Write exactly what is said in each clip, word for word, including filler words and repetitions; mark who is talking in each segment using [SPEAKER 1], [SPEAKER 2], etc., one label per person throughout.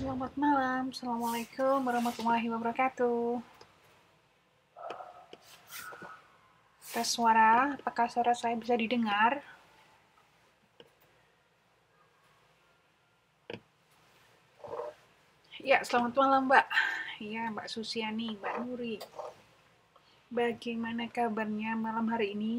[SPEAKER 1] Selamat malam, Assalamualaikum warahmatullahi wabarakatuh. Tes suara, apakah suara saya bisa didengar? Ya, selamat malam Mbak. Ya, Mbak Susiani, Mbak Nuri. Bagaimana kabarnya malam hari ini?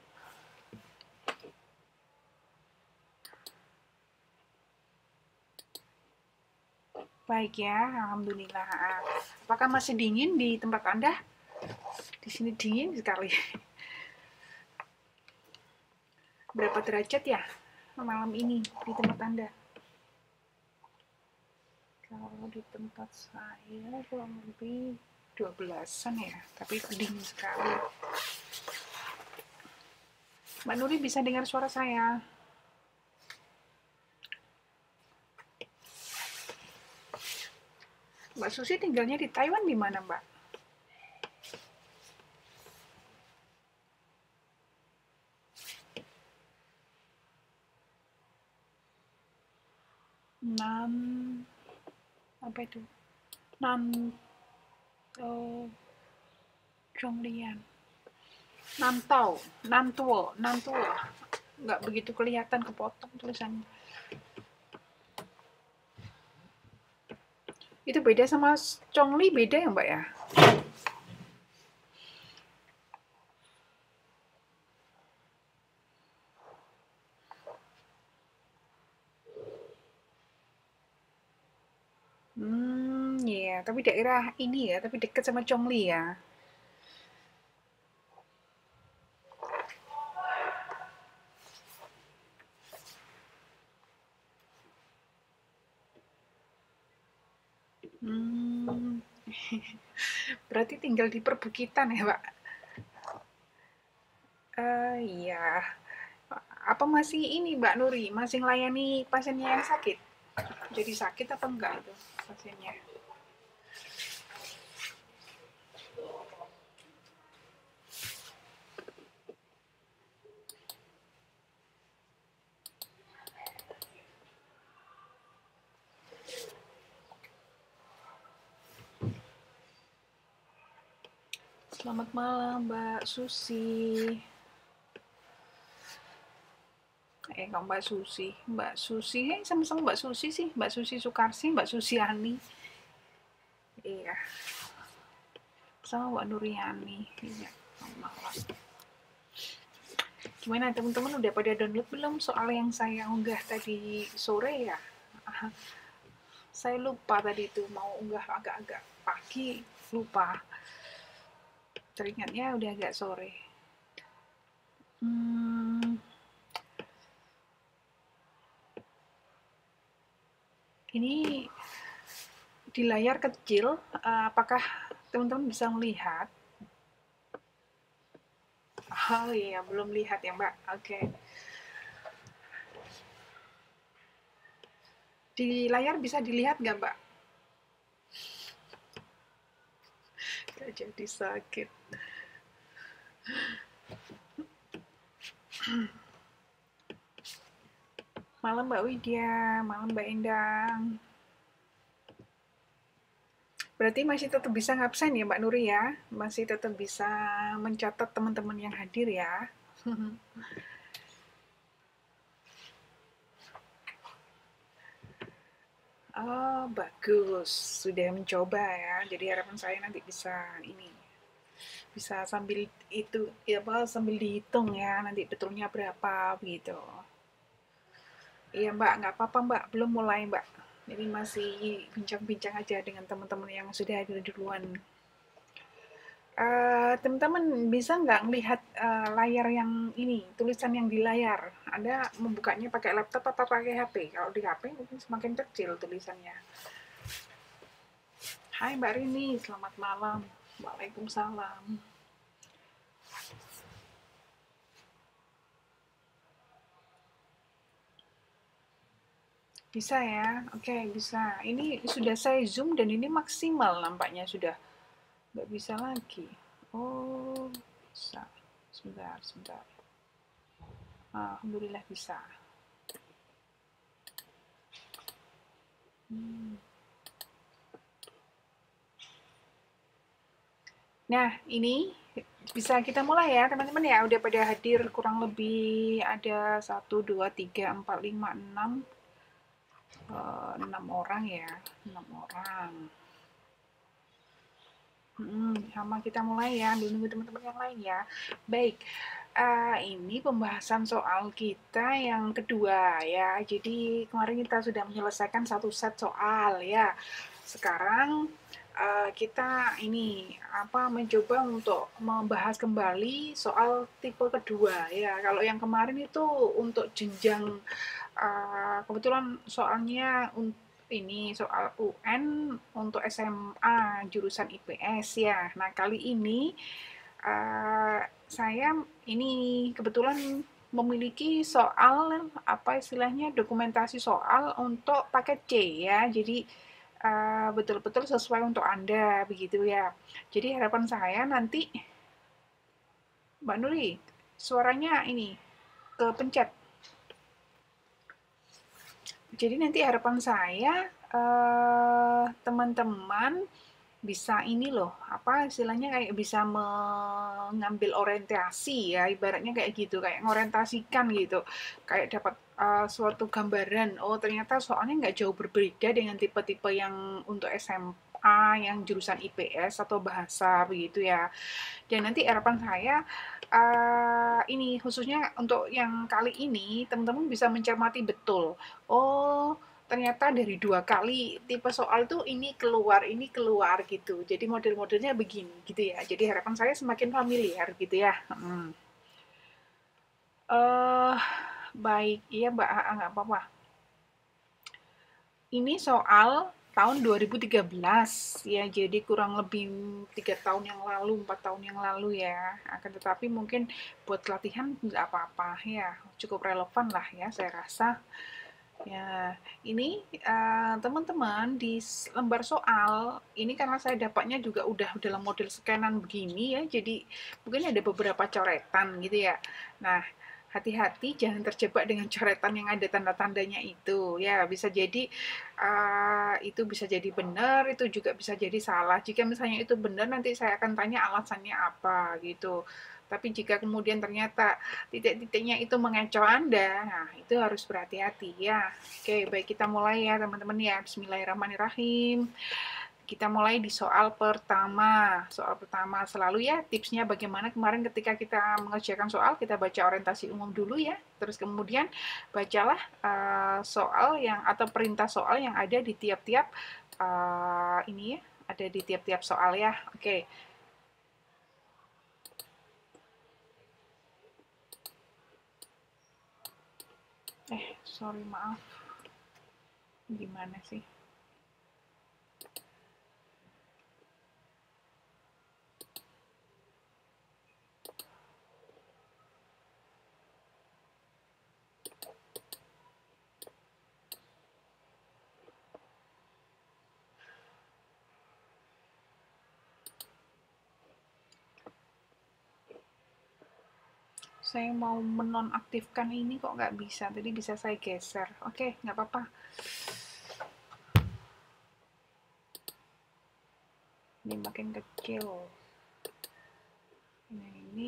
[SPEAKER 1] Baik ya, Alhamdulillah. Apakah masih dingin di tempat Anda? Di sini dingin sekali. Berapa derajat ya malam ini di tempat Anda? Kalau di tempat saya kurang lebih dua belasan ya, tapi dingin sekali. Mbak Nuri bisa dengar suara saya? Mbak Susi tinggalnya di Taiwan di mana, Mbak? Nan apa itu? Nan oh, Zhonglian. Nantau, Nantuo, Nantuo. Nggak begitu kelihatan, kepotong tulisannya. Itu beda sama Chongli, beda ya, Mbak ya? Hmm, ya, yeah. Tapi daerah ini ya, tapi dekat sama Chongli ya. Hmm, berarti tinggal di perbukitan ya, Pak? Eh, iya. Apa masih ini, Mbak Nuri, masih melayani pasiennya yang sakit? Jadi sakit apa enggak itu pasiennya? Selamat malam, Mbak Susi. Eh, kok Mbak Susi? Mbak Susi, eh, sama-sama Mbak Susi sih. Mbak Susi Sukarsi, Mbak Susi Ani. Iya, sama Mbak Nuriani. Iya, malam. Gimana teman-teman udah pada download belum soal yang saya unggah tadi sore ya? Saya lupa tadi itu mau unggah agak-agak pagi, lupa. Teringatnya udah agak sore. Hmm, ini di layar kecil, uh, apakah teman-teman bisa melihat? Oh iya, belum lihat ya Mbak. Oke. Okay. Di layar bisa dilihat nggak Mbak? Gak jadi sakit. Malam Mbak Widya, malam Mbak Endang. Berarti masih tetap bisa ngabsen ya Mbak Nuri ya? Masih tetap bisa mencatat teman-teman yang hadir ya? Oh, bagus. Sudah mencoba ya. Jadi harapan saya nanti bisa ini. Bisa sambil itu ya apa sambil dihitung ya nanti betulnya berapa begitu. Iya Mbak, nggak apa-apa Mbak, belum mulai Mbak. Jadi masih bincang-bincang aja dengan teman-teman yang sudah hadir duluan. Uh, teman-teman bisa nggak melihat uh, layar yang ini, tulisan yang di layar? Anda membukanya pakai laptop apa pakai H P? Kalau di H P mungkin semakin kecil tulisannya. Hai Mbak Rini, selamat malam. Waalaikumsalam. Bisa ya? Oke, okay, bisa. Ini sudah saya zoom dan ini maksimal nampaknya sudah. Nggak bisa lagi. Oh, bisa. Sebentar, sebentar. Alhamdulillah bisa. Hmm. Nah, ini bisa kita mulai ya, teman-teman ya. Udah pada hadir kurang lebih ada satu, dua, tiga, empat, lima, enam, enam orang ya, enam orang. Hmm, sama kita mulai ya, ambil nunggu teman-teman yang lain ya. Baik, uh, ini pembahasan soal kita yang kedua ya. Jadi kemarin kita sudah menyelesaikan satu set soal ya. Sekarang uh, kita ini apa mencoba untuk membahas kembali soal tipe kedua ya. Kalau yang kemarin itu untuk jenjang uh, kebetulan soalnya untuk ini soal U N untuk S M A jurusan I P S ya. Nah, kali ini uh, saya ini kebetulan memiliki soal apa istilahnya dokumentasi soal untuk paket C ya. Jadi uh, betul-betul sesuai untuk Anda begitu ya. Jadi harapan saya nanti Mbak Nuri suaranya ini kepencet. Jadi nanti harapan saya eh, teman-teman bisa ini loh, apa istilahnya kayak bisa mengambil orientasi ya, ibaratnya kayak gitu, kayak ngorientasikan gitu, kayak dapat uh, suatu gambaran, oh ternyata soalnya nggak jauh berbeda dengan tipe-tipe yang untuk S M A yang jurusan I P S atau bahasa begitu ya. Dan nanti harapan saya uh, ini khususnya untuk yang kali ini teman-teman bisa mencermati betul. Oh, ternyata dari dua kali tipe soal tuh ini keluar, ini keluar gitu. Jadi model-modelnya begini gitu ya. Jadi harapan saya semakin familiar gitu ya. Hmm. Uh, baik, iya Mbak, nggak apa-apa. Ini soal tahun dua ribu tiga belas ya, jadi kurang lebih tiga tahun yang lalu, empat tahun yang lalu ya. Akan tetapi mungkin buat latihan nggak apa-apa ya, cukup relevan lah ya saya rasa. Ya, ini uh, teman-teman di lembar soal ini karena saya dapatnya juga udah dalam model scanan begini ya, jadi mungkin ada beberapa coretan gitu ya. Nah, hati-hati jangan terjebak dengan coretan yang ada tanda-tandanya itu ya, bisa jadi uh, itu bisa jadi benar, itu juga bisa jadi salah. Jika misalnya itu benar, nanti saya akan tanya alasannya apa gitu. Tapi jika kemudian ternyata titik-titiknya itu mengecoh Anda, nah itu harus berhati-hati ya. Oke, baik kita mulai ya teman-teman ya. Bismillahirrahmanirrahim. Kita mulai di soal pertama. Soal pertama selalu ya tipsnya bagaimana kemarin ketika kita mengerjakan soal, kita baca orientasi umum dulu ya. Terus kemudian bacalah uh, soal yang atau perintah soal yang ada di tiap-tiap uh, ini ya, ada di tiap-tiap soal ya. Oke. Eh, sorry maaf. Gimana sih? Saya mau menonaktifkan ini kok nggak bisa. Tadi bisa saya geser. Oke, nggak apa-apa. Ini makin kecil. Nah, ini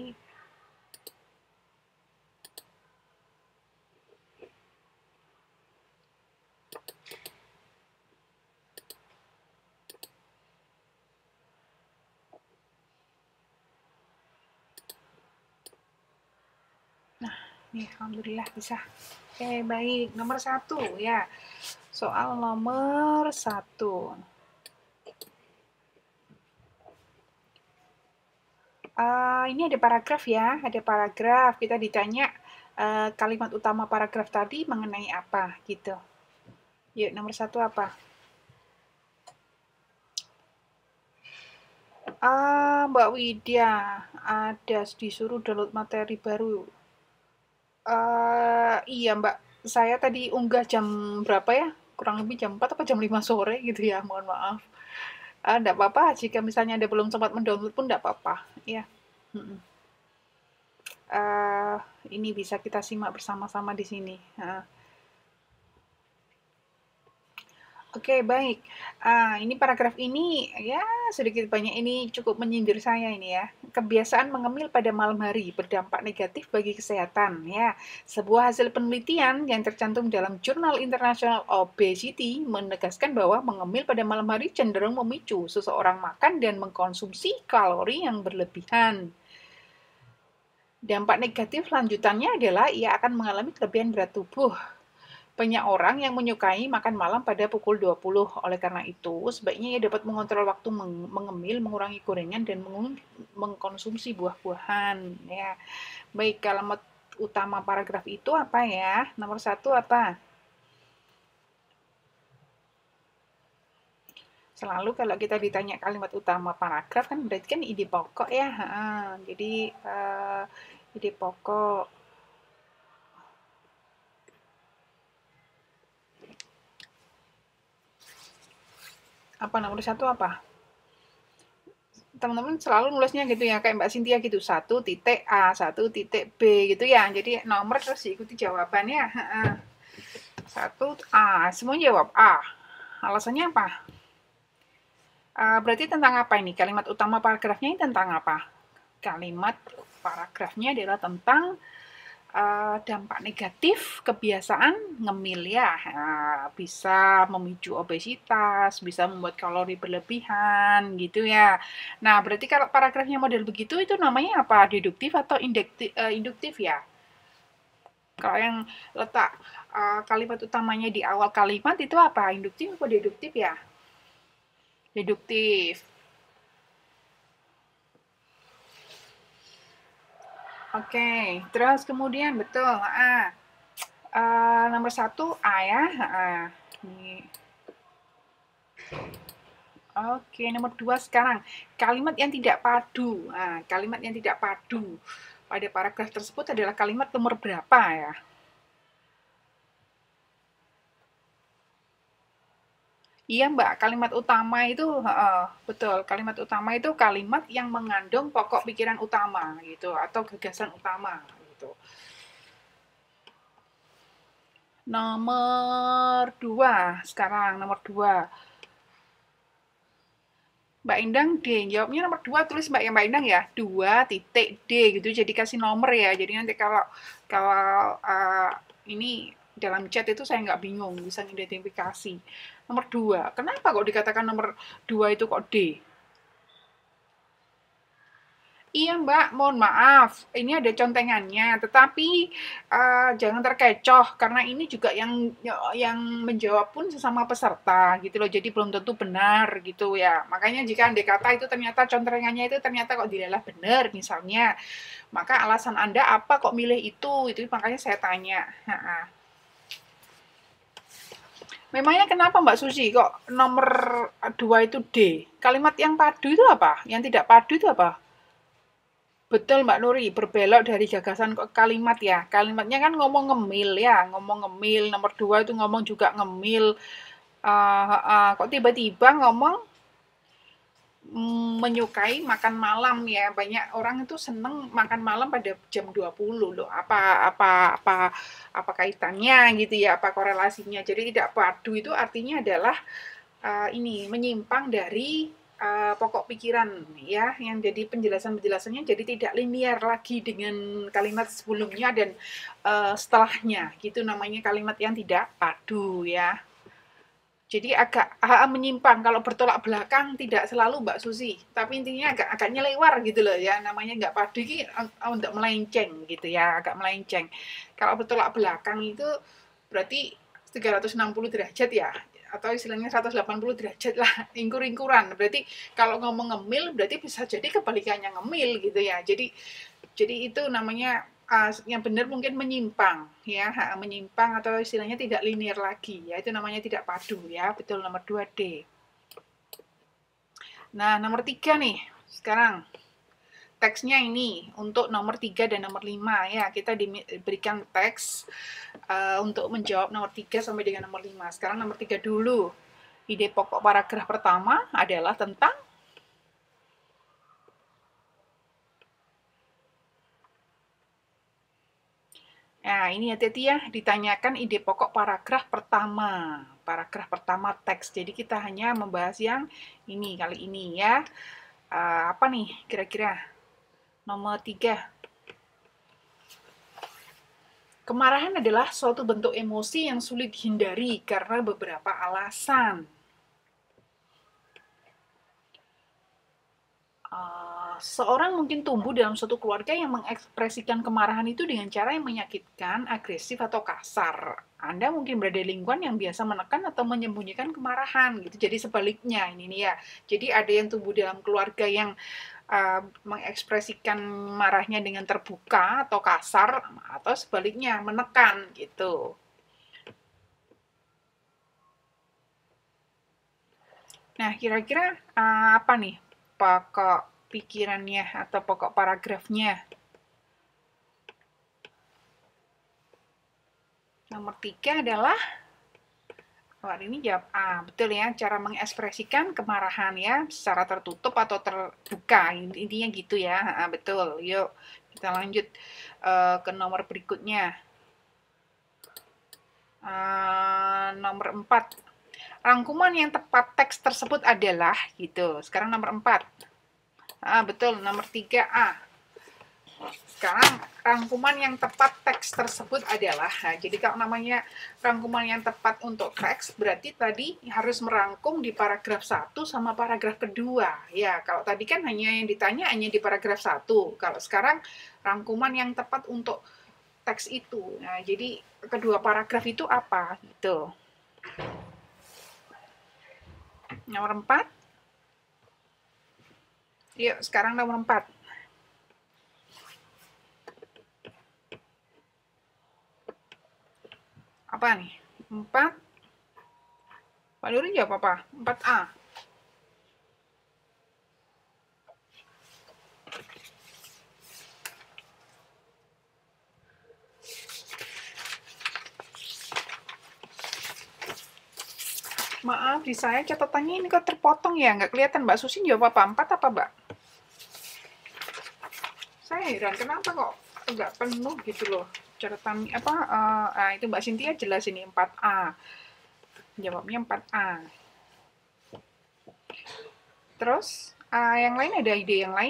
[SPEAKER 1] nah, nih alhamdulillah bisa. Oke, baik. Nomor satu ya. Soal nomor satu. Uh, ini ada paragraf ya, ada paragraf. Kita ditanya uh, kalimat utama paragraf tadi mengenai apa gitu. Yuk, nomor satu apa? Ah, Mbak Widya, ada disuruh download materi baru. Uh, iya Mbak, saya tadi unggah jam berapa ya? Kurang lebih jam empat atau jam lima sore gitu ya, mohon maaf. Ah, enggak apa-apa, jika misalnya Anda belum sempat mendownload pun enggak apa-apa. Ya. Mm-mm. Uh, ini bisa kita simak bersama-sama di sini. Uh. Oke, baik. Ah, ini paragraf ini ya sedikit banyak ini cukup menyindir saya ini ya. Kebiasaan mengemil pada malam hari berdampak negatif bagi kesehatan ya. Sebuah hasil penelitian yang tercantum dalam Jurnal International Obesity menegaskan bahwa mengemil pada malam hari cenderung memicu seseorang makan dan mengkonsumsi kalori yang berlebihan. Dampak negatif lanjutannya adalah ia akan mengalami kelebihan berat tubuh. Banyak orang yang menyukai makan malam pada pukul dua puluh. Oleh karena itu, sebaiknya ia dapat mengontrol waktu mengemil, mengurangi gorengan, dan mengkonsumsi buah-buahan. Ya, baik, kalimat utama paragraf itu apa ya? Nomor satu apa? Selalu kalau kita ditanya kalimat utama paragraf kan berarti kan ide pokok ya. Ha, jadi uh, ide pokok. Apa nomor satu apa? Teman-teman selalu nulisnya gitu ya, kayak Mbak Cynthia gitu, satu titik A, satu titik B gitu ya. Jadi nomor terus diikuti jawabannya. Satu A, semua jawab A. Alasannya apa? Uh, berarti tentang apa ini? Kalimat utama paragrafnya ini tentang apa? Kalimat paragrafnya adalah tentang Uh, dampak negatif kebiasaan ngemil ya, uh, bisa memicu obesitas, bisa membuat kalori berlebihan gitu ya. Nah, berarti kalau paragrafnya model begitu itu namanya apa? Deduktif atau induktif, uh, induktif ya? Kalau yang letak uh, kalimat utamanya di awal kalimat itu apa? Induktif atau deduktif ya? Deduktif. Oke, okay. Terus kemudian betul. Ah, uh, nomor satu A ya. Ah, ini. Oke, nomor dua sekarang. Kalimat yang tidak padu. Nah, kalimat yang tidak padu pada paragraf tersebut adalah kalimat nomor berapa ya? Iya Mbak, kalimat utama itu, uh, betul, kalimat utama itu kalimat yang mengandung pokok pikiran utama gitu, atau gagasan utama gitu. Nomor dua, sekarang nomor dua. Mbak Endang D, jawabnya nomor dua, tulis Mbak, ya Mbak Endang ya, dua titik D gitu, jadi kasih nomor ya, jadi nanti kalau kalau uh, ini dalam chat itu saya nggak bingung, bisa mengidentifikasi. Nomor dua, kenapa kok dikatakan nomor dua itu kok D? Iya Mbak, mohon maaf, ini ada contengannya, tetapi uh, jangan terkecoh karena ini juga yang yang menjawab pun sesama peserta gitu loh, jadi belum tentu benar gitu ya. Makanya jika andai kata itu ternyata contengannya itu ternyata kok dilalah benar misalnya, maka alasan Anda apa kok milih itu? Itu makanya saya tanya. Ha-ha. Memangnya kenapa Mbak Susi kok nomor dua itu D? Kalimat yang padu itu apa? Yang tidak padu itu apa? Betul Mbak Nuri, berbelok dari gagasan kalimat ya. Kalimatnya kan ngomong ngemil ya, ngomong ngemil. Nomor dua itu ngomong juga ngemil. Uh, uh, kok tiba-tiba ngomong mm, menyukai makan malam ya. Banyak orang itu seneng makan malam pada jam dua puluh loh. Apa apa apa apa kaitannya gitu ya, apa korelasinya. Jadi tidak padu itu artinya adalah uh, ini menyimpang dari uh, pokok pikiran ya, yang jadi penjelasan-penjelasannya jadi tidak linear lagi dengan kalimat sebelumnya dan uh, setelahnya gitu, namanya kalimat yang tidak padu ya. Jadi agak, agak menyimpang, kalau bertolak belakang tidak selalu Mbak Susi, tapi intinya agak agak nyelewar gitu loh ya, namanya nggak padu ini untuk melenceng gitu ya, agak melenceng. Kalau bertolak belakang itu berarti tiga ratus enam puluh derajat ya, atau istilahnya seratus delapan puluh derajat lah, ingkur-ingkuran. Berarti kalau ngomong ngemil berarti bisa jadi kebalikannya ngemil gitu ya. Jadi jadi itu namanya uh, yang benar mungkin menyimpang ya, menyimpang atau istilahnya tidak linear lagi ya, itu namanya tidak padu ya. Betul, nomor dua D. Nah, nomor tiga nih sekarang teksnya ini untuk nomor tiga dan nomor lima ya, kita diberikan teks uh, untuk menjawab nomor tiga sampai dengan nomor lima. Sekarang nomor tiga dulu. Ide pokok paragraf pertama adalah tentang Nah, ini hati-hati ya, ditanyakan ide pokok paragraf pertama. Paragraf pertama teks. Jadi kita hanya membahas yang ini kali ini ya. Uh, apa nih kira-kira? Nomor tiga. Kemarahan adalah suatu bentuk emosi yang sulit dihindari karena beberapa alasan. Uh, seorang mungkin tumbuh dalam suatu keluarga yang mengekspresikan kemarahan itu dengan cara yang menyakitkan, agresif, atau kasar. Anda mungkin berada di lingkungan yang biasa menekan atau menyembunyikan kemarahan gitu. Jadi sebaliknya ini nih ya. Jadi ada yang tumbuh dalam keluarga yang uh, mengekspresikan marahnya dengan terbuka atau kasar, atau sebaliknya menekan gitu. Nah, kira-kira uh, apa nih pokok pikirannya atau pokok paragrafnya? Nomor tiga adalah, oh, ini jawab A. Betul ya, cara mengekspresikan kemarahan ya, secara tertutup atau terbuka. Intinya gitu ya, ah, betul. Yuk, kita lanjut uh, ke nomor berikutnya. Uh, nomor empat. Rangkuman yang tepat teks tersebut adalah, gitu. Sekarang nomor empat. Ah, betul, nomor tiga A. Sekarang rangkuman yang tepat teks tersebut adalah, nah, jadi kalau namanya rangkuman yang tepat untuk teks, berarti tadi harus merangkum di paragraf satu sama paragraf kedua. Ya, kalau tadi kan hanya yang ditanya hanya di paragraf satu. Kalau sekarang rangkuman yang tepat untuk teks itu. Nah, jadi kedua paragraf itu apa? Gitu. Nomor empat. Yuk, sekarang nomor empat. Apa nih? empat. Pak Nuri jawab apa? empat A. Maaf, di saya catatannya ini kok terpotong ya, nggak kelihatan. Mbak Susin jawab apa? empat apa, Mbak? Saya heran, kenapa kok nggak penuh gitu loh. Catatan apa, uh, uh, itu Mbak Cynthia jelas ini empat A. Jawabnya empat A. Terus, uh, yang lain ada ide yang lain?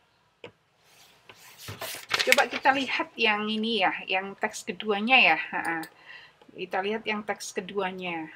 [SPEAKER 1] Coba kita lihat yang ini ya, yang teks keduanya ya. Uh, kita lihat yang teks keduanya.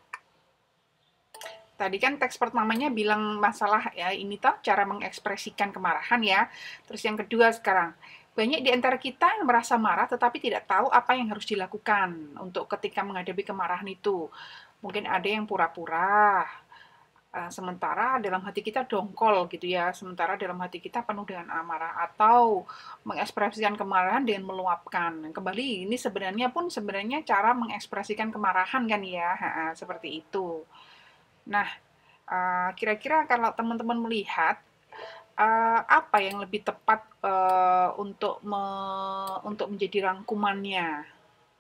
[SPEAKER 1] Tadi kan teks pertamanya bilang masalah ya ini toh cara mengekspresikan kemarahan ya. Terus yang kedua sekarang, banyak di antara kita yang merasa marah tetapi tidak tahu apa yang harus dilakukan untuk ketika menghadapi kemarahan itu. Mungkin ada yang pura-pura, uh, sementara dalam hati kita dongkol gitu ya. Sementara dalam hati kita penuh dengan amarah, atau mengekspresikan kemarahan dengan meluapkan. Kembali ini sebenarnya pun sebenarnya cara mengekspresikan kemarahan kan ya, ha, seperti itu. Nah, uh, kira-kira kalau teman-teman melihat uh, apa yang lebih tepat uh, untuk me, untuk menjadi rangkumannya?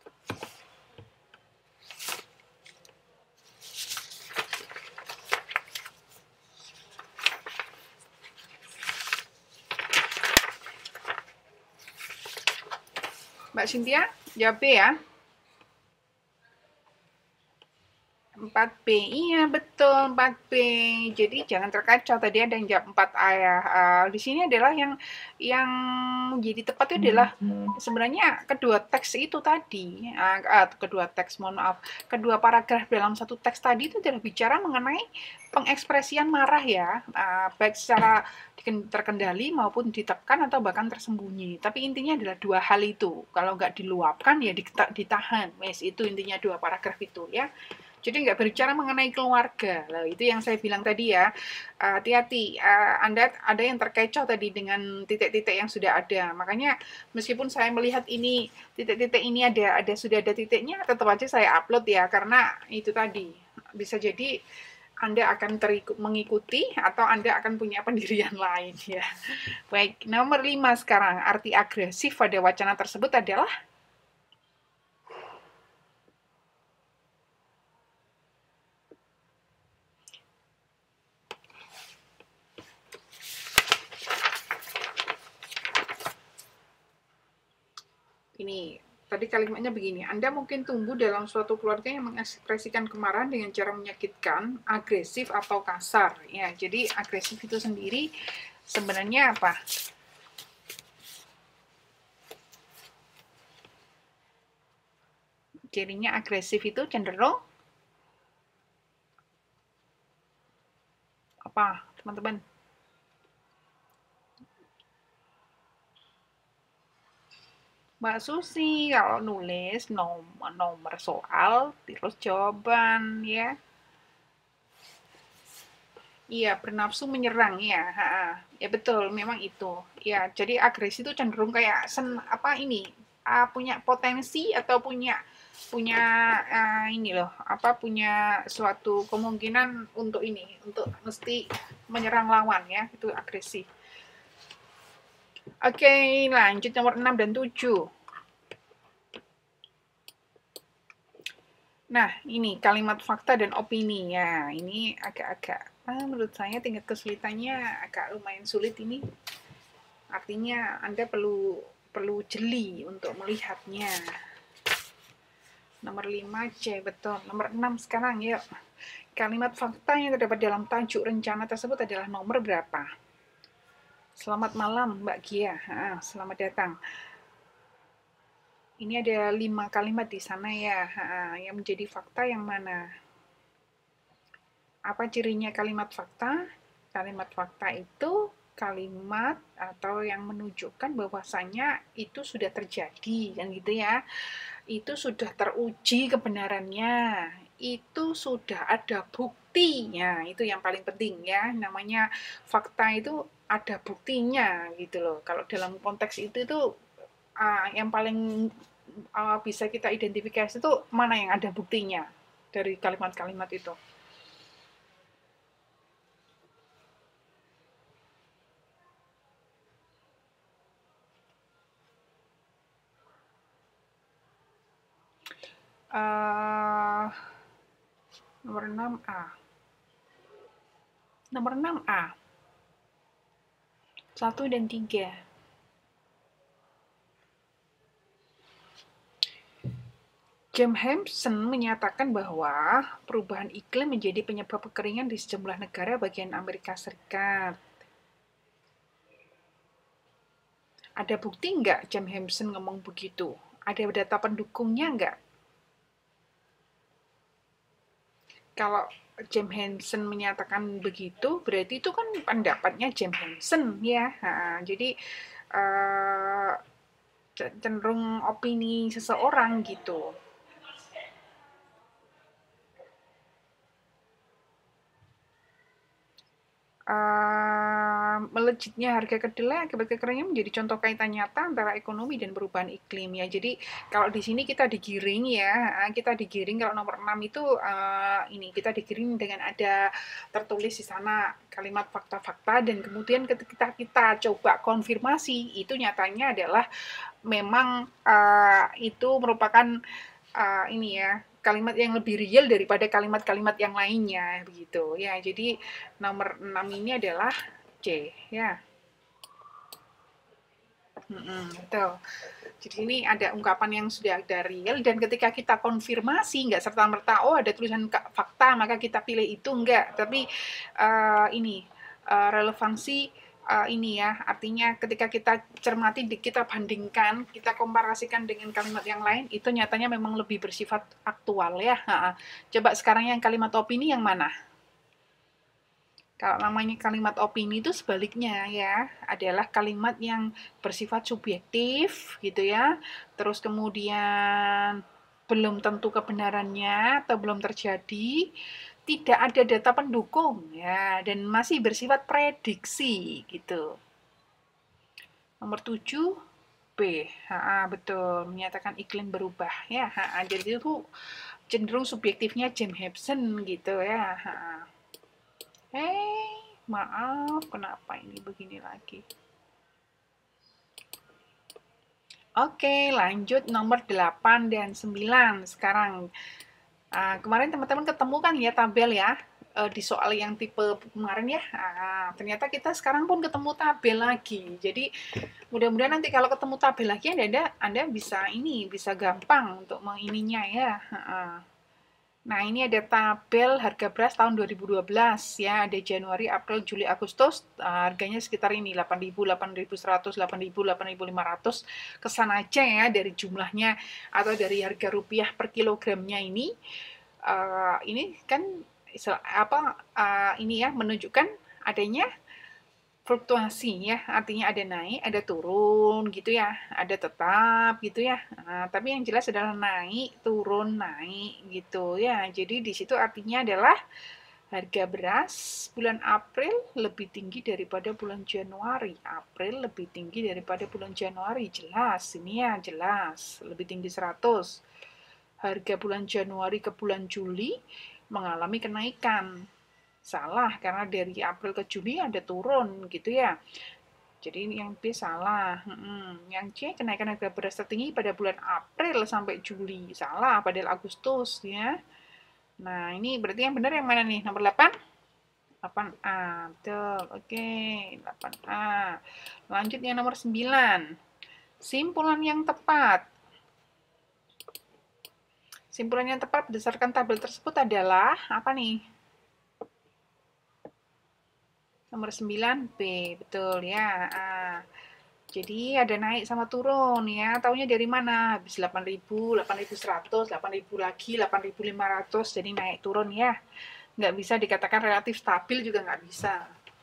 [SPEAKER 1] Mbak Cynthia, jawab B ya. empat B, iya betul empat B. Jadi jangan terkacau, tadi ada yang jawab empat A ya. Uh, di sini adalah yang yang jadi tepat itu adalah sebenarnya kedua teks itu tadi. Uh, uh, kedua teks, mohon maaf. Kedua paragraf dalam satu teks tadi itu adalah bicara mengenai pengekspresian marah ya, uh, baik secara terkendali maupun ditekan atau bahkan tersembunyi. Tapi intinya adalah dua hal itu. Kalau nggak diluapkan ya ditahan. Wes, itu intinya dua paragraf itu ya. Jadi nggak berbicara mengenai keluarga. Nah, itu yang saya bilang tadi ya. Hati-hati, uh, Anda ada yang terkecoh tadi dengan titik-titik yang sudah ada. Makanya meskipun saya melihat ini titik-titik ini ada ada sudah ada titiknya, tetap aja saya upload ya, karena itu tadi bisa jadi Anda akan terikut mengikuti atau Anda akan punya pendirian lain ya. Baik, nomor lima sekarang. Arti agresif pada wacana tersebut adalah ini, tadi kalimatnya begini, Anda mungkin tumbuh dalam suatu keluarga yang mengekspresikan kemarahan dengan cara menyakitkan, agresif atau kasar. Ya, jadi agresif itu sendiri sebenarnya apa? Cirinya agresif itu cenderung apa, teman-teman? Mbak Susi kalau nulis nomor, nomor soal terus jawaban ya. Iya, bernafsu menyerang ya. Ha, ha. Ya betul, memang itu. Ya, jadi agresi itu cenderung kayak sen apa ini uh, punya potensi atau punya punya uh, ini loh, apa punya suatu kemungkinan untuk ini, untuk mesti menyerang lawan ya, itu agresi. Oke, lanjut nomor enam dan tujuh. Nah, ini kalimat fakta dan opini ya. Ini agak-agak, ah, menurut saya tingkat kesulitannya agak lumayan sulit ini. Artinya Anda perlu perlu jeli untuk melihatnya. Nomor lima C, betul. Nomor enam sekarang, yuk. Kalimat fakta yang terdapat dalam tajuk rencana tersebut adalah nomor berapa? Selamat malam, Mbak Gia. Ah, selamat datang. Ini ada lima kalimat di sana ya. Ah, yang menjadi fakta yang mana? Apa cirinya kalimat fakta? Kalimat fakta itu kalimat atau yang menunjukkan bahwasanya itu sudah terjadi, kan gitu ya. Itu sudah teruji kebenarannya. Itu sudah ada buktinya. Itu yang paling penting ya. Namanya fakta itu ada buktinya gitu loh. Kalau dalam konteks itu itu uh, yang paling uh, bisa kita identifikasi itu mana yang ada buktinya dari kalimat-kalimat itu. Uh, nomor enam A. Nomor enam A. satu dan tiga. James Hansen menyatakan bahwa perubahan iklim menjadi penyebab kekeringan di sejumlah negara bagian Amerika Serikat. Ada bukti nggak James Hansen ngomong begitu? Ada data pendukungnya nggak? Kalau James Hansen menyatakan begitu, berarti itu kan pendapatnya James Hansen ya. Nah, jadi uh, cenderung opini seseorang gitu. Uh, melejitnya harga kedelai akibat kekeringan menjadi contoh kaitan nyata antara ekonomi dan perubahan iklim ya. Jadi kalau di sini kita digiring ya, kita digiring kalau nomor enam itu uh, ini kita digiring dengan ada tertulis di sana kalimat fakta-fakta dan kemudian ketika kita coba konfirmasi itu nyatanya adalah memang uh, itu merupakan uh, ini ya kalimat yang lebih real daripada kalimat-kalimat yang lainnya begitu ya. Jadi nomor enam ini adalah C ya. Hmm, betul. Jadi ini ada ungkapan yang sudah ada real dan ketika kita konfirmasi nggak serta merta oh ada tulisan fakta maka kita pilih itu enggak, tapi uh, ini uh, relevansi uh, ini ya, artinya ketika kita cermati, kita bandingkan, kita komparasikan dengan kalimat yang lain, itu nyatanya memang lebih bersifat aktual ya. Ha-ha. Coba sekarang yang kalimat opini yang mana? Kalau namanya kalimat opini itu sebaliknya ya, adalah kalimat yang bersifat subjektif gitu ya. Terus kemudian belum tentu kebenarannya atau belum terjadi, tidak ada data pendukung ya, dan masih bersifat prediksi gitu. Nomor tujuh B, ha, betul, menyatakan iklim berubah ya. Ha, jadi itu cenderung subjektifnya James Hansen gitu ya. Ha. Eh, maaf, kenapa ini begini lagi? Oke, lanjut nomor delapan dan sembilan sekarang. Uh, kemarin teman-teman ketemu kan ya tabel ya, uh, di soal yang tipe kemarin ya. Nah, ternyata kita sekarang pun ketemu tabel lagi. Jadi mudah-mudahan nanti kalau ketemu tabel lagi Anda Anda bisa ini bisa gampang untuk mengininya ya. Nah, ini ada tabel harga beras tahun dua ribu dua belas ya, ada Januari, April, Juli, Agustus, uh, harganya sekitar ini delapan ribu, delapan ribu seratus, delapan ribu, delapan ribu lima ratus, kesan aja ya dari jumlahnya atau dari harga rupiah per kilogramnya ini. Uh, ini kan apa uh, ini ya menunjukkan adanya fluktuasi ya, artinya ada naik, ada turun gitu ya, ada tetap gitu ya. Nah, tapi yang jelas adalah naik, turun, naik gitu ya. Jadi di situ artinya adalah harga beras bulan April lebih tinggi daripada bulan Januari. April lebih tinggi daripada bulan Januari, jelas. Ini ya jelas, lebih tinggi seratus. Harga bulan Januari ke bulan Juli mengalami kenaikan. Salah, karena dari April ke Juli ada turun gitu ya. Jadi yang B salah. Hmm. Yang C, kenaikan harga beras tertinggi pada bulan April sampai Juli. Salah, pada Agustus ya. Nah, ini berarti yang benar yang mana nih? Nomor delapan? delapan A, betul. Oke, delapan A. Lanjut yang nomor sembilan. Simpulan yang tepat. Simpulan yang tepat berdasarkan tabel tersebut adalah apa nih? Nomor sembilan B, betul ya. Ah, jadi ada naik sama turun ya. Taunya dari mana? Habis delapan ribu, delapan ribu seratus, delapan ribu lagi, delapan ribu lima ratus. Jadi naik turun ya. Nggak bisa dikatakan relatif stabil juga nggak bisa.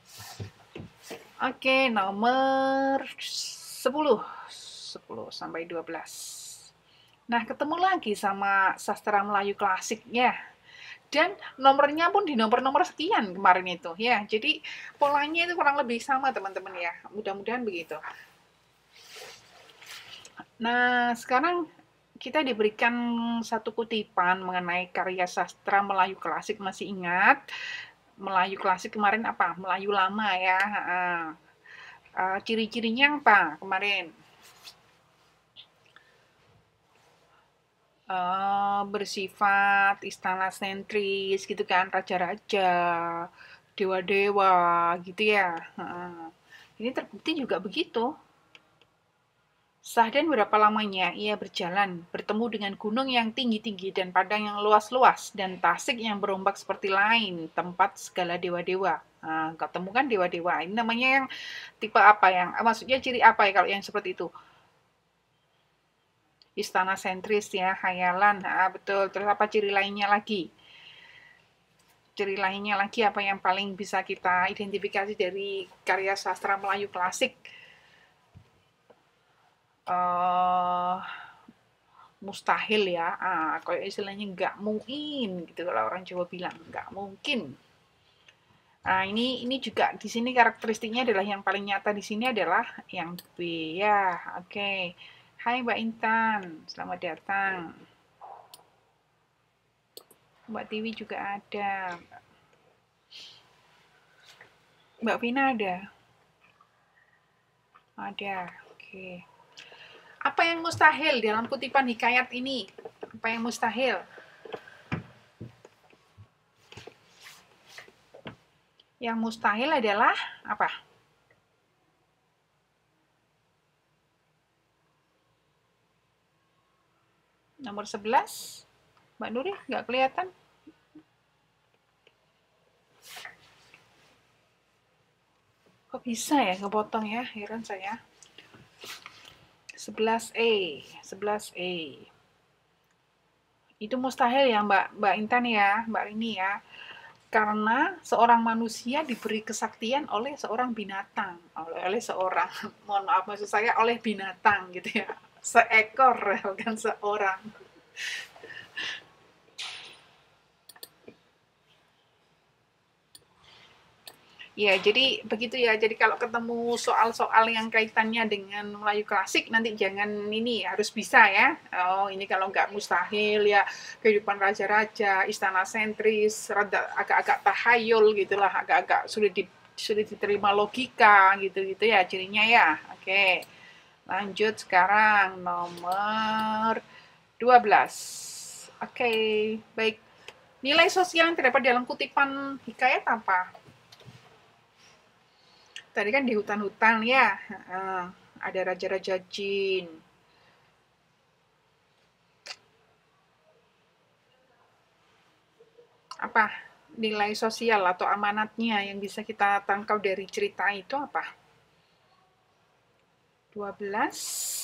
[SPEAKER 1] Oke, nomor sepuluh. sepuluh sampai dua belas. Nah, ketemu lagi sama sastra Melayu klasik ya. Dan nomornya pun di nomor-nomor sekian kemarin itu ya. Jadi polanya itu kurang lebih sama teman-teman ya. Mudah-mudahan begitu. Nah, sekarang kita diberikan satu kutipan mengenai karya sastra Melayu klasik. Masih ingat? Melayu klasik kemarin apa? Melayu lama ya. Uh, uh, ciri-cirinya apa kemarin? Uh, bersifat istana sentris gitu kan, raja-raja, dewa-dewa gitu ya. Uh, ini terbukti juga begitu. Sahdan berapa lamanya ia berjalan, bertemu dengan gunung yang tinggi-tinggi dan padang yang luas-luas, dan tasik yang berombak seperti lain, tempat segala dewa-dewa. Nah, ketemu kan dewa-dewa. Ini namanya yang tipe apa yang, maksudnya ciri apa ya kalau yang seperti itu? Istana sentris ya, khayalan. Ah, betul. Terus apa ciri lainnya lagi? Ciri lainnya lagi apa yang paling bisa kita identifikasi dari karya sastra Melayu klasik? Uh, mustahil ya. Ah, kayak istilahnya nggak mungkin gitu kalau orang Jawa bilang, nggak mungkin. Nah, ini ini juga di sini karakteristiknya adalah yang paling nyata di sini adalah yang B ya. Oke. Okay. Hai Mbak Intan, selamat datang. Mbak Tiwi juga ada. Mbak Vina ada? Ada, oke. Apa yang mustahil dalam kutipan hikayat ini? Apa yang mustahil? Yang mustahil adalah apa? Nomor sebelas, Mbak Nuri, nggak kelihatan? Kok bisa ya kepotong ya, heran saya. sebelas E, sebelas E. Itu mustahil ya Mbak, Mbak Intan ya, Mbak Rini ya. Karena seorang manusia diberi kesaktian oleh seorang binatang, oleh, oleh seorang, mohon maaf maksud saya oleh binatang gitu ya. Seekor bukan seorang. Ya, jadi begitu ya. Jadi kalau ketemu soal-soal yang kaitannya dengan Melayu klasik, nanti jangan ini, harus bisa ya. Oh, ini kalau nggak mustahil ya, kehidupan raja-raja, istana sentris, rada agak-agak tahayul gitulah, agak-agak sulit di, sulit diterima logika gitu-gitu ya cirinya ya. Oke. Lanjut sekarang nomor dua belas. Oke, baik. Nilai sosial yang terdapat dalam kutipan hikayat apa? Tadi kan di hutan-hutan ya, ada raja-raja jin. Apa nilai sosial atau amanatnya yang bisa kita tangkap dari cerita itu apa? dua belas.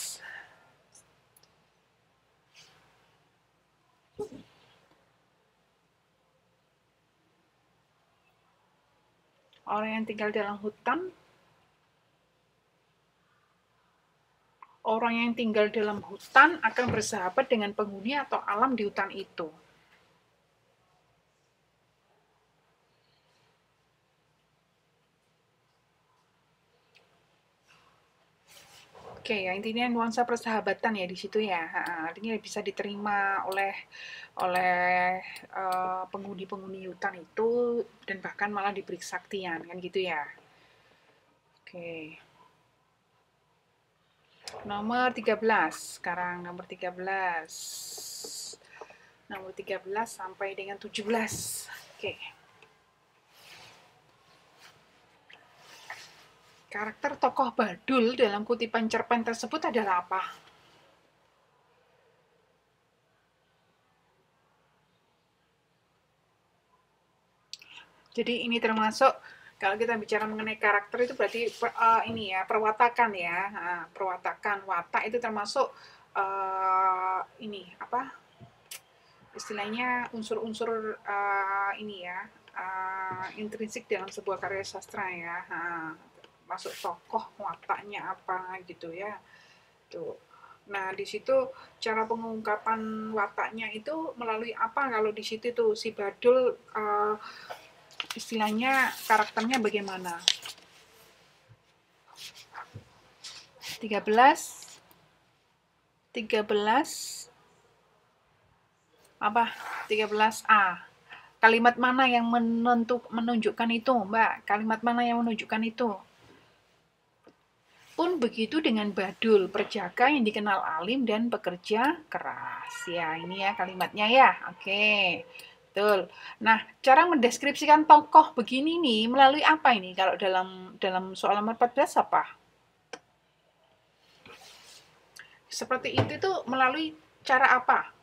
[SPEAKER 1] Orang yang tinggal dalam hutan, orang yang tinggal dalam hutan akan bersahabat dengan penghuni atau alam di hutan itu. Oke, ya intinya nuansa persahabatan ya di situ ya. Artinya bisa diterima oleh oleh uh, penghuni-penghuni hutan itu dan bahkan malah diberi kesaktian kan gitu ya. Oke. Nomor tiga belas. Sekarang nomor tiga belas. Nomor tiga belas sampai dengan tujuh belas. Oke. Karakter tokoh Badul dalam kutipan cerpen tersebut adalah apa? Jadi ini termasuk kalau kita bicara mengenai karakter itu berarti uh, ini ya perwatakan ya, uh, perwatakan watak itu termasuk uh, ini apa istilahnya unsur-unsur uh, ini ya uh, intrinsik dalam sebuah karya sastra ya, uh, masuk tokoh wataknya apa gitu ya, tuh. Nah, di situ cara pengungkapan wataknya itu melalui apa? Kalau di situ tuh si Badul uh, istilahnya karakternya bagaimana? tiga belas tiga belas apa? tiga belas A. Kalimat mana yang menentuk, menunjukkan itu, Mbak? Kalimat mana yang menunjukkan itu? Pun begitu dengan Badul, perjaka yang dikenal alim dan bekerja keras. Ya, ini ya kalimatnya ya. Oke. Betul. Nah, cara mendeskripsikan tokoh begini nih melalui apa ini? Kalau dalam dalam soal nomor empat belas apa? Seperti itu tuh melalui cara apa?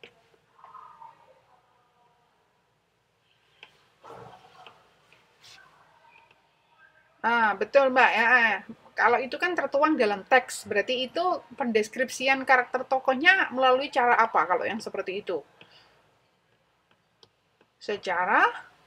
[SPEAKER 1] Ah, betul Mbak ya. Kalau itu kan tertuang dalam teks, berarti itu pendeskripsian karakter tokohnya melalui cara apa kalau yang seperti itu? Secara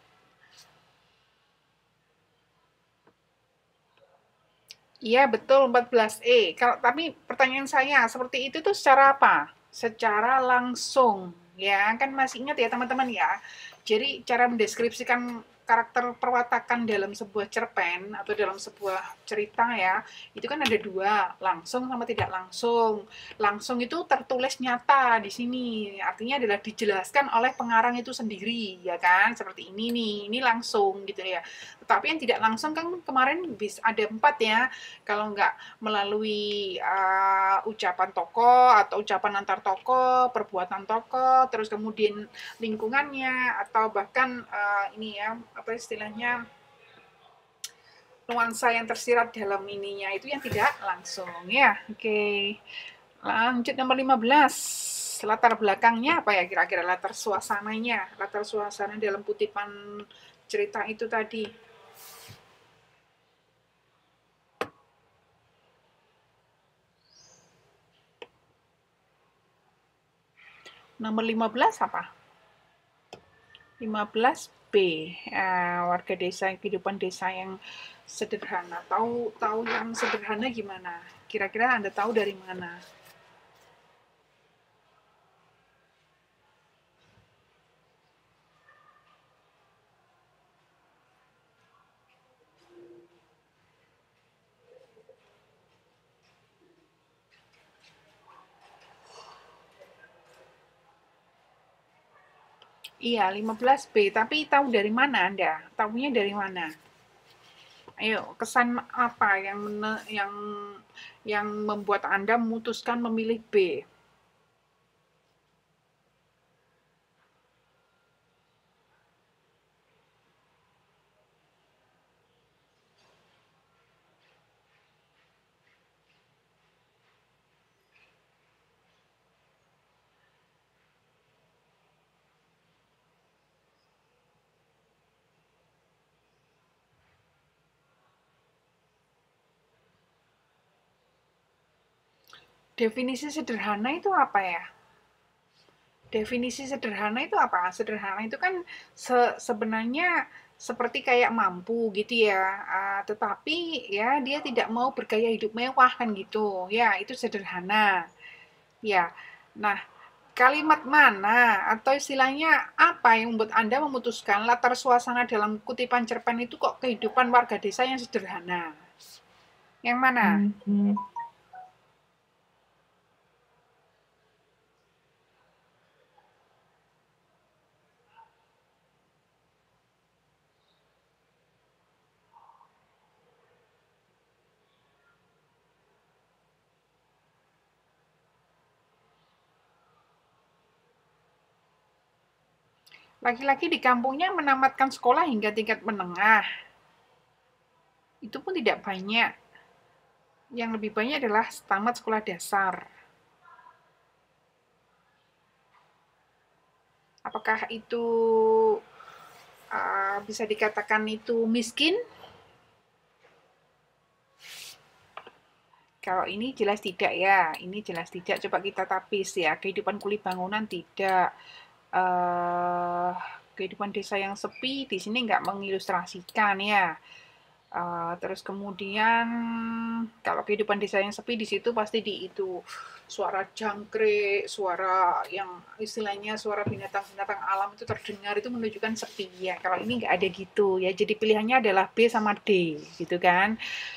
[SPEAKER 1] iya betul empat belas E. Kalau tapi pertanyaan saya seperti itu tuh secara apa? Secara langsung. Ya, kan masih ingat ya teman-teman ya. Jadi cara mendeskripsikan karakter perwatakan dalam sebuah cerpen atau dalam sebuah cerita ya, itu kan ada dua, langsung sama tidak langsung. Langsung itu tertulis nyata di sini, artinya adalah dijelaskan oleh pengarang itu sendiri, ya kan? Seperti ini nih, ini langsung gitu ya. Tetapi yang tidak langsung kan kemarin bisa ada empat ya, kalau nggak melalui uh, ucapan tokoh atau ucapan antar tokoh, perbuatan tokoh, terus kemudian lingkungannya atau bahkan uh, ini ya apa istilahnya nuansa yang tersirat dalam ininya itu yang tidak langsung ya. Oke. Lanjut nomor lima belas. Latar belakangnya apa ya kira-kira latar suasananya, latar suasana dalam kutipan cerita itu tadi. Nomor lima belas apa? lima belas B. Uh, warga desa, kehidupan desa yang sederhana. Tahu tahu yang sederhana gimana? Kira-kira Anda tahu dari mana? Iya, lima belas B. Tapi tahu dari mana Anda? Tahunya dari mana? Ayo, kesan apa yang yang yang membuat Anda memutuskan memilih B? Definisi sederhana itu apa ya? Definisi sederhana itu apa? Sederhana itu kan se sebenarnya seperti kayak mampu gitu ya, uh, tetapi ya dia tidak mau bergaya hidup mewah kan gitu. Ya, itu sederhana. Ya. Nah, kalimat mana atau istilahnya apa yang membuat Anda memutuskan latar suasana dalam kutipan cerpen itu kok kehidupan warga desa yang sederhana? Yang mana? Hmm. Laki-laki di kampungnya menamatkan sekolah hingga tingkat menengah. Itu pun tidak banyak. Yang lebih banyak adalah tamat sekolah dasar. Apakah itu uh, bisa dikatakan itu miskin? Kalau ini jelas tidak ya, ini jelas tidak. Coba kita tapis ya, kehidupan kuli bangunan tidak. Uh, kehidupan desa yang sepi di sini nggak mengilustrasikan ya. Uh, terus kemudian kalau kehidupan desa yang sepi di situ pasti di itu suara jangkrik, suara yang istilahnya suara binatang-binatang alam itu terdengar, itu menunjukkan sepi ya. Kalau ini nggak ada gitu ya. Jadi pilihannya adalah B sama D gitu kan.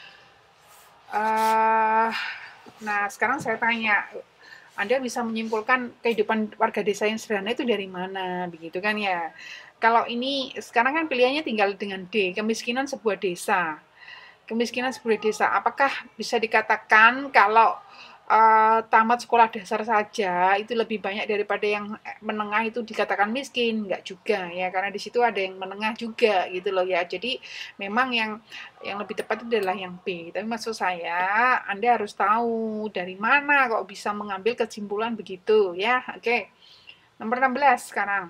[SPEAKER 1] Uh, nah sekarang saya tanya, Anda bisa menyimpulkan kehidupan warga desa yang sederhana itu dari mana, begitu kan ya? Kalau ini sekarang kan pilihannya tinggal dengan D, kemiskinan sebuah desa. Kemiskinan sebuah desa, apakah bisa dikatakan kalau uh, tamat sekolah dasar saja itu lebih banyak daripada yang menengah itu dikatakan miskin? Enggak juga ya, karena di situ ada yang menengah juga gitu loh ya. Jadi memang yang yang lebih tepat adalah yang B. Tapi maksud saya, Anda harus tahu dari mana kok bisa mengambil kesimpulan begitu ya. Oke. Nomor enam belas sekarang.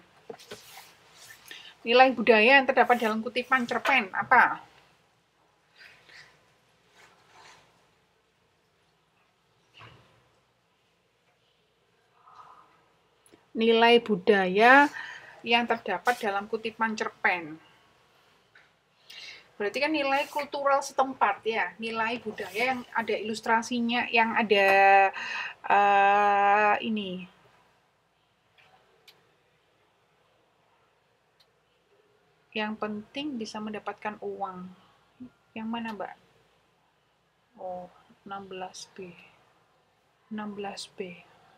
[SPEAKER 1] Nilai budaya yang terdapat dalam kutipan cerpen apa? Nilai budaya yang terdapat dalam kutipan cerpen. Berarti kan nilai kultural setempat ya, nilai budaya yang ada ilustrasinya, yang ada uh, ini. Yang penting bisa mendapatkan uang. Yang mana, Mbak? Oh, enam belas B. enam belas B.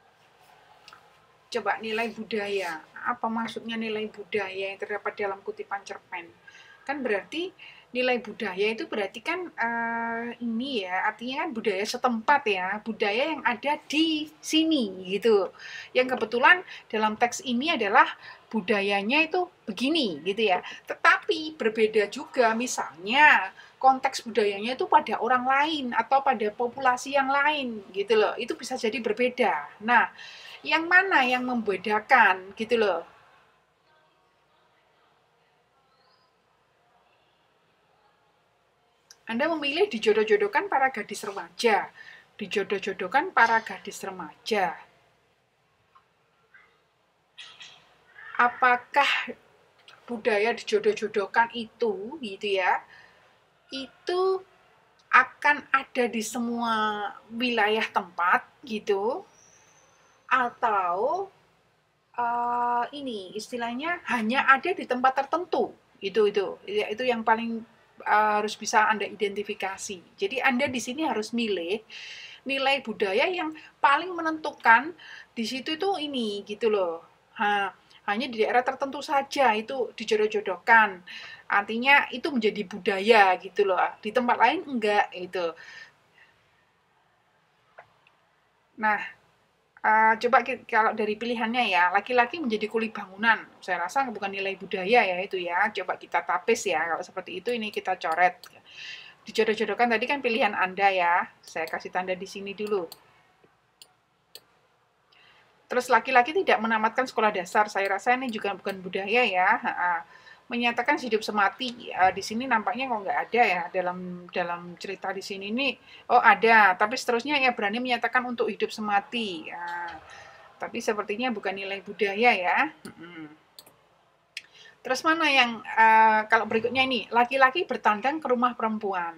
[SPEAKER 1] Coba nilai budaya. Apa maksudnya nilai budaya yang terdapat dalam kutipan cerpen? Kan berarti nilai budaya itu berarti kan uh, ini ya, artinya kan budaya setempat ya, budaya yang ada di sini gitu. Yang kebetulan dalam teks ini adalah budayanya itu begini gitu ya. Tetapi berbeda juga misalnya konteks budayanya itu pada orang lain atau pada populasi yang lain gitu loh. Itu bisa jadi berbeda. Nah, yang mana yang membedakan gitu loh. Anda memilih dijodoh-jodohkan para gadis remaja, dijodoh-jodohkan para gadis remaja. Apakah budaya dijodoh-jodohkan itu gitu ya, itu akan ada di semua wilayah tempat gitu, atau uh, ini istilahnya hanya ada di tempat tertentu, itu itu itu yang paling uh, harus bisa Anda identifikasi. Jadi Anda di sini harus milih nilai budaya yang paling menentukan di situ itu ini gitu loh. Ha, hanya di daerah tertentu saja itu dijodoh-jodohkan. Artinya itu menjadi budaya gitu loh. Di tempat lain enggak itu. Nah, Uh, coba kita, kalau dari pilihannya ya, laki-laki menjadi kuli bangunan. Saya rasa bukan nilai budaya ya itu ya. Coba kita tapis ya, kalau seperti itu ini kita coret. Dijodoh-jodohkan tadi kan pilihan Anda ya. Saya kasih tanda di sini dulu. Terus laki-laki tidak menamatkan sekolah dasar. Saya rasa ini juga bukan budaya ya. menyatakan hidup semati. Uh, di sini nampaknya kok nggak ada ya dalam dalam cerita di sini nih. Oh ada, tapi seterusnya ya berani menyatakan untuk hidup semati. Uh, tapi sepertinya bukan nilai budaya ya. Hmm. Terus mana yang uh, kalau berikutnya ini laki-laki bertandang ke rumah perempuan.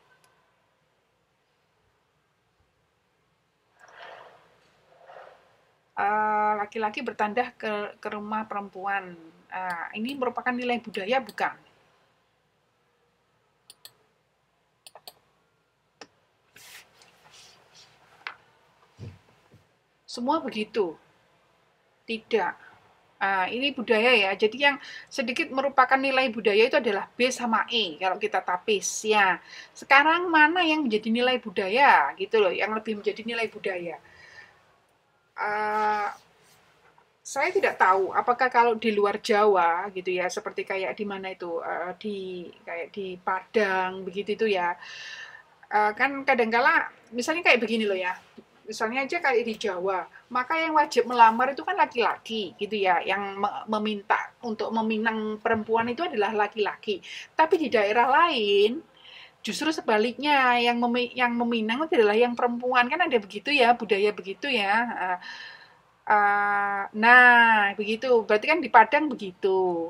[SPEAKER 1] Laki-laki uh, bertandang ke, ke rumah perempuan. Uh, ini merupakan nilai budaya bukan? Semua begitu? Tidak. Uh, ini budaya ya. Jadi yang sedikit merupakan nilai budaya itu adalah B sama E kalau kita tapis ya. Sekarang mana yang menjadi nilai budaya gitu loh, yang lebih menjadi nilai budaya? Uh, saya tidak tahu apakah kalau di luar Jawa gitu ya, seperti kayak di mana itu uh, di kayak di Padang begitu itu ya. Uh, kan kadangkala misalnya kayak begini loh ya. Misalnya aja kayak di Jawa, maka yang wajib melamar itu kan laki-laki gitu ya, yang meminta untuk meminang perempuan itu adalah laki-laki. Tapi di daerah lain justru sebaliknya, yang memi yang meminang itu adalah yang perempuan, kan ada begitu ya, budaya begitu ya. Uh, uh, nah begitu, berarti kan di Padang begitu.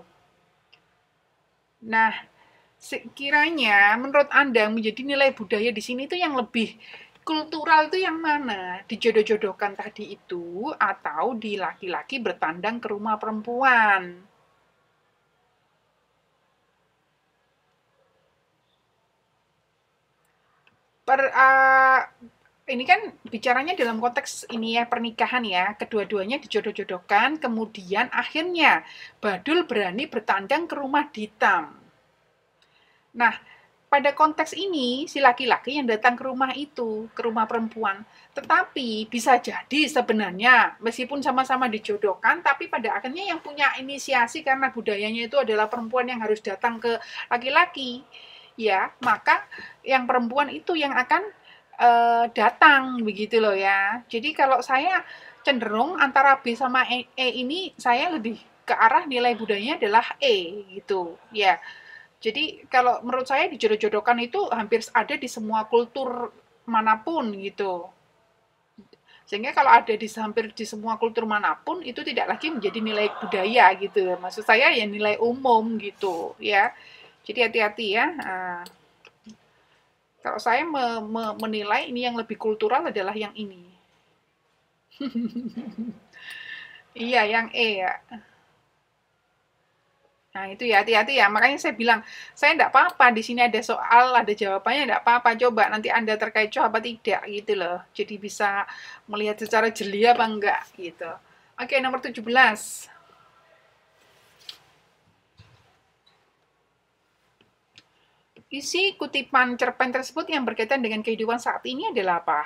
[SPEAKER 1] Nah, sekiranya menurut Anda menjadi nilai budaya di sini itu yang lebih kultural itu yang mana? Dijodoh-jodohkan tadi itu atau di laki-laki bertandang ke rumah perempuan? Per, uh, ini kan bicaranya dalam konteks ini ya pernikahan ya, kedua-duanya dijodoh-jodohkan, kemudian akhirnya Badul berani bertandang ke rumah Ditam. Nah, pada konteks ini, si laki-laki yang datang ke rumah itu, ke rumah perempuan. Tetapi bisa jadi sebenarnya, meskipun sama-sama dijodohkan, tapi pada akhirnya yang punya inisiasi karena budayanya itu adalah perempuan yang harus datang ke laki-laki. Ya, maka yang perempuan itu yang akan uh, datang, begitu loh ya. Jadi kalau saya cenderung antara B sama E, E ini, saya lebih ke arah nilai budayanya adalah E, gitu. Ya, jadi kalau menurut saya dijodoh-jodohkan itu hampir ada di semua kultur manapun gitu. Sehingga kalau ada di hampir di semua kultur manapun itu tidak lagi menjadi nilai budaya gitu. Maksud saya ya nilai umum gitu ya. Jadi hati-hati ya. Nah, kalau saya me me menilai ini yang lebih kultural adalah yang ini. Iya, yang E ya. Nah, itu ya, hati-hati ya. Makanya saya bilang, saya enggak apa-apa, di sini ada soal, ada jawabannya, enggak apa-apa. Coba nanti Anda terkecoh apa tidak, gitu loh. Jadi bisa melihat secara jeli apa enggak, gitu. Oke, nomor tujuh belas. Isi kutipan cerpen tersebut yang berkaitan dengan kehidupan saat ini adalah apa?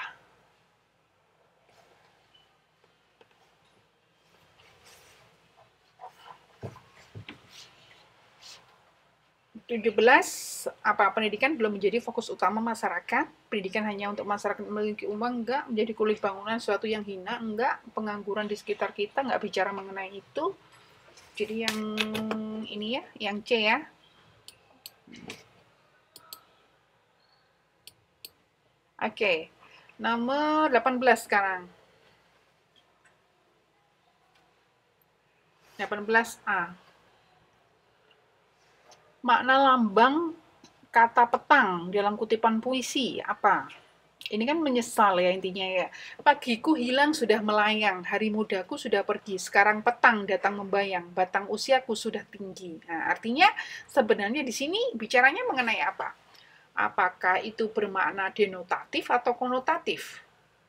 [SPEAKER 1] tujuh belas, apa pendidikan belum menjadi fokus utama masyarakat? Pendidikan hanya untuk masyarakat memiliki uang, enggak. Menjadi kulit bangunan suatu yang hina, enggak. Pengangguran di sekitar kita, enggak bicara mengenai itu. Jadi yang ini ya, yang C ya. Oke, nomor delapan belas sekarang. delapan belas A. Makna lambang kata petang dalam kutipan puisi apa? Ini kan menyesal ya intinya ya. Pagiku hilang sudah melayang, hari mudaku sudah pergi, sekarang petang datang membayang, batang usiaku sudah tinggi. Nah, artinya sebenarnya di sini bicaranya mengenai apa? Apakah itu bermakna denotatif atau konotatif?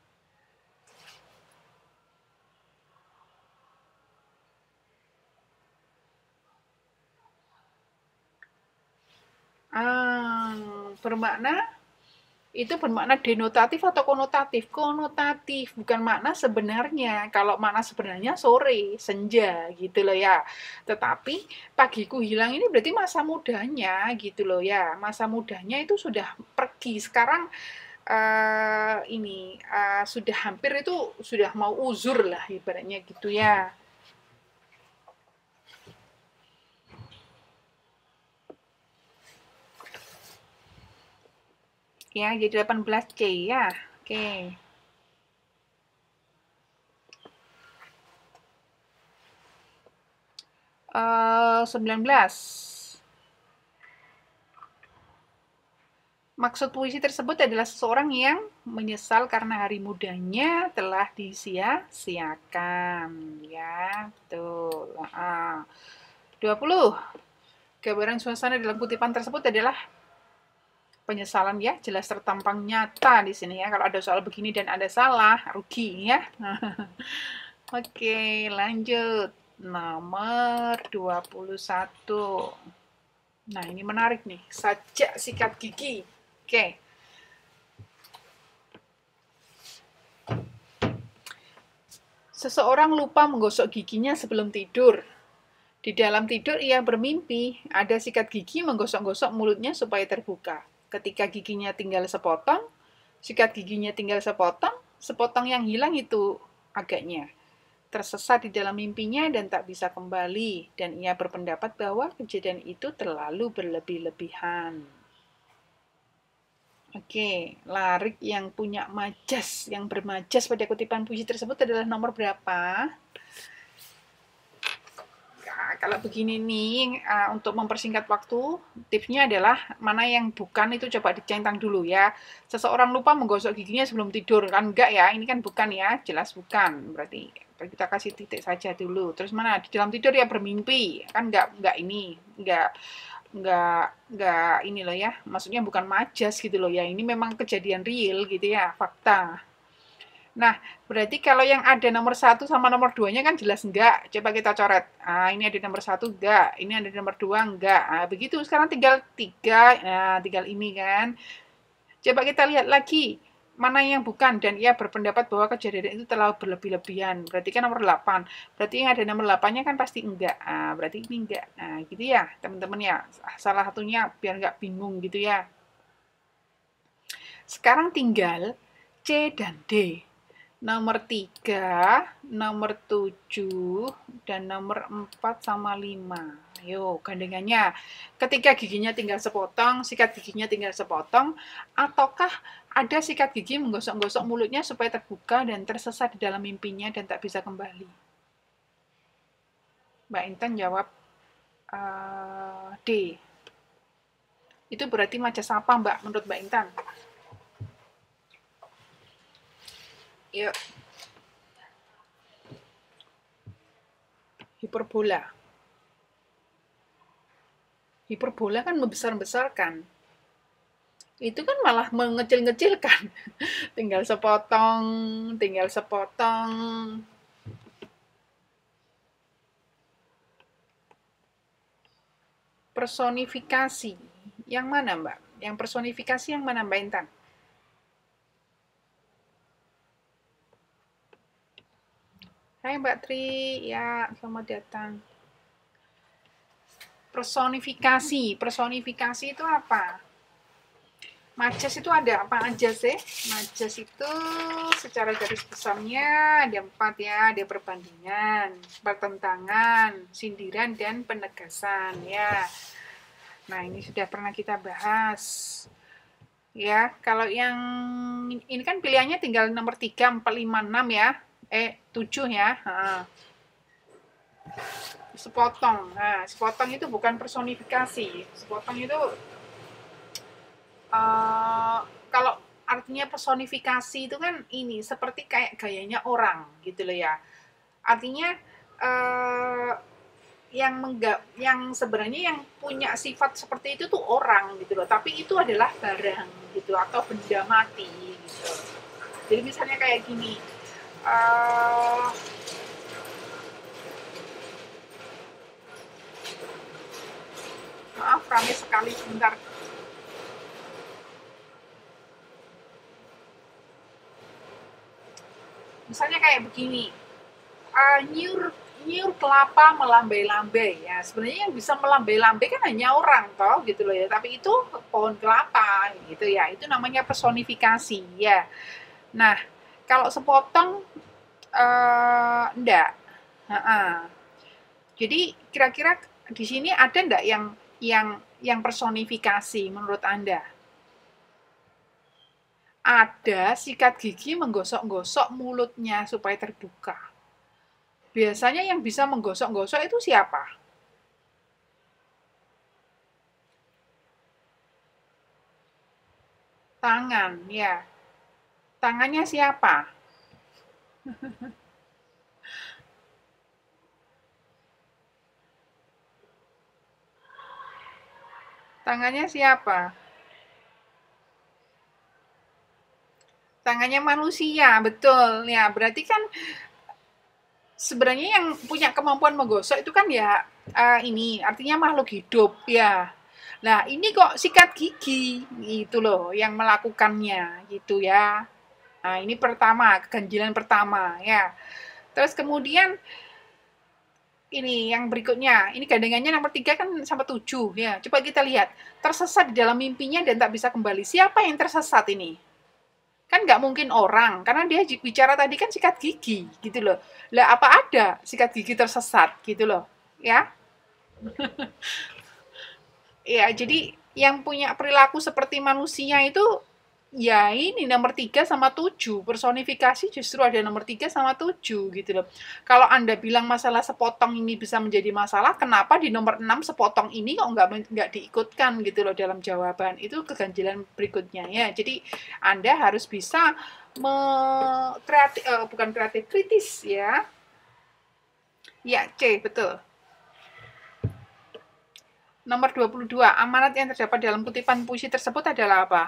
[SPEAKER 1] Ah, bermakna itu bermakna denotatif atau konotatif? Konotatif, bukan makna sebenarnya. Kalau makna sebenarnya sore, senja gitu loh ya. Tetapi pagiku hilang ini berarti masa mudanya gitu loh ya. Masa mudanya itu sudah pergi. Sekarang uh, ini uh, sudah hampir itu sudah mau uzur lah ibaratnya gitu ya. Ya, jadi delapan belas C ya. Oke. Uh, sembilan belas. Maksud puisi tersebut adalah seseorang yang menyesal karena hari mudanya telah disia-siakan. Ya, betul. Uh, dua puluh. Gambaran suasana dalam kutipan tersebut adalah penyesalan ya, jelas tertampang nyata di sini ya. Kalau ada soal begini dan ada salah, rugi ya. Oke, lanjut. Nomor dua puluh satu. Nah, ini menarik nih. Sajak sikat gigi. Oke. Seseorang lupa menggosok giginya sebelum tidur. Di dalam tidur ia bermimpi, ada sikat gigi menggosok-gosok mulutnya supaya terbuka. Ketika giginya tinggal sepotong, sikat giginya tinggal sepotong, sepotong yang hilang itu agaknya. Tersesat di dalam mimpinya dan tak bisa kembali. Dan ia berpendapat bahwa kejadian itu terlalu berlebih-lebihan. Oke, Larik yang punya majas, yang bermajas pada kutipan puisi tersebut adalah nomor berapa? Nah, kalau begini nih, uh, untuk mempersingkat waktu, tipsnya adalah mana yang bukan itu coba dicentang dulu ya. Seseorang lupa menggosok giginya sebelum tidur, kan enggak ya, ini kan bukan ya, jelas bukan. Berarti kita kasih titik saja dulu. Terus mana, di dalam tidur ya bermimpi, kan enggak, enggak ini, enggak, enggak, enggak ini loh ya, maksudnya bukan majas gitu loh ya, ini memang kejadian real gitu ya, fakta. Nah, berarti kalau yang ada nomor satu sama nomor duanya kan jelas enggak. Coba kita coret. Ah, ini ada nomor satu enggak. Ini ada nomor dua enggak. Ah, begitu. Sekarang tinggal tiga. Nah, tinggal ini kan. Coba kita lihat lagi. Mana yang bukan. Dan ia berpendapat bahwa kejadian itu terlalu berlebih-lebihan. Berarti kan nomor delapan. Berarti yang ada nomor delapan-nya kan pasti enggak. Ah, berarti ini enggak. Nah, gitu ya, teman-teman ya. Salah satunya biar enggak bingung gitu ya. Sekarang tinggal C dan D. Nomor tiga, nomor tujuh, dan nomor empat sama lima. Ayo, gandengannya. Ketika giginya tinggal sepotong, sikat giginya tinggal sepotong, ataukah ada sikat gigi menggosok-gosok mulutnya supaya terbuka dan tersesat di dalam mimpinya dan tak bisa kembali? Mbak Intan jawab uh, D. Itu berarti majas apa, Mbak, menurut Mbak Intan? Yuk. Hiperbola. Hiperbola kan membesar-besarkan. Itu kan malah mengecil-ngecilkan. Tinggal sepotong, tinggal sepotong. Personifikasi. Yang mana, Mbak? Yang personifikasi yang mana, Mbak Intan? Hai Mbak Tri, ya selamat datang. Personifikasi, personifikasi itu apa? Majas itu ada apa aja sih? Majas itu secara garis besarnya ada empat ya, ada perbandingan, pertentangan, sindiran, dan penegasan ya. Nah ini sudah pernah kita bahas. Ya, kalau yang ini kan pilihannya tinggal nomor tiga, empat, lima, enam ya. Eh, tujuh ya. Nah, sepotong. Nah, sepotong itu bukan personifikasi. Sepotong itu uh, kalau artinya personifikasi itu kan ini seperti kayak gayanya orang gitu loh ya. Artinya uh, yang mengga, yang sebenarnya yang punya sifat seperti itu tuh orang gitu loh. Tapi itu adalah barang gitu atau benda mati gitu. Jadi misalnya kayak gini. Uh, maaf rame sekali sebentar. Misalnya kayak begini, uh, nyur nyur kelapa melambai-lambai ya. Sebenarnya yang bisa melambai-lambai kan hanya orang toh gitu loh ya. Tapi itu pohon kelapa gitu ya. Itu namanya personifikasi ya. Nah, kalau sepotong uh, enggak. Uh-uh. Jadi kira-kira di sini ada enggak yang yang yang personifikasi menurut Anda? Ada sikat gigi menggosok-gosok mulutnya supaya terbuka. Biasanya yang bisa menggosok-gosok itu siapa? Tangan, ya. Tangannya siapa? Tangannya siapa? Tangannya manusia, betul. Ya, berarti kan sebenarnya yang punya kemampuan menggosok itu kan ya uh, ini artinya makhluk hidup ya. Nah, ini kok sikat gigi gitu loh yang melakukannya gitu ya. Nah, ini pertama, keganjilan pertama ya. Terus kemudian ini yang berikutnya, ini gandengannya nomor tiga kan sama tujuh ya. Coba kita lihat, tersesat di dalam mimpinya dan tak bisa kembali. Siapa yang tersesat ini? Kan nggak mungkin orang, karena dia bicara tadi kan sikat gigi gitu loh. Lah apa ada sikat gigi tersesat gitu loh, ya? Ya, jadi yang punya perilaku seperti manusia itu ya ini nomor tiga sama tujuh personifikasi justru ada nomor tiga sama tujuh gitu loh. Kalau Anda bilang masalah sepotong ini bisa menjadi masalah, kenapa di nomor enam sepotong ini kok nggak nggak diikutkan gitu loh dalam jawaban? Itu keganjilan berikutnya ya. Jadi Anda harus bisa me kreatif, uh, bukan kreatif, kritis ya. Ya, C, betul. Nomor dua puluh dua, amanat yang terdapat dalam kutipan puisi tersebut adalah apa?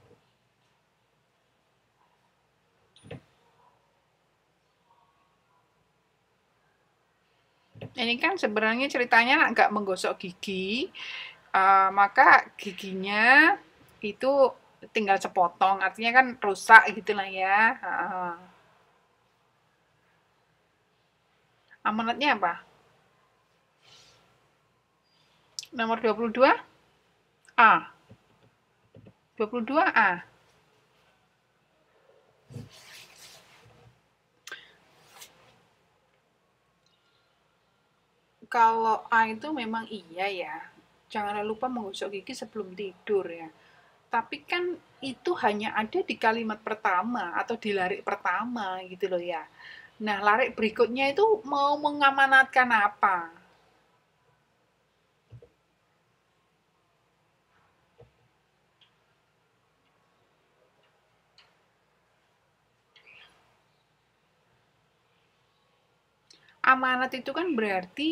[SPEAKER 1] Ini kan sebenarnya ceritanya nggak menggosok gigi, uh, maka giginya itu tinggal sepotong, artinya kan rusak gitu lah ya. Uh, amanatnya apa? Nomor dua puluh dua? A. dua puluh dua A. Kalau A itu memang iya ya. Jangan lupa menggosok gigi sebelum tidur ya. Tapi kan itu hanya ada di kalimat pertama atau di larik pertama gitu loh ya. Nah, larik berikutnya itu mau mengamanatkan apa? Amanat itu kan berarti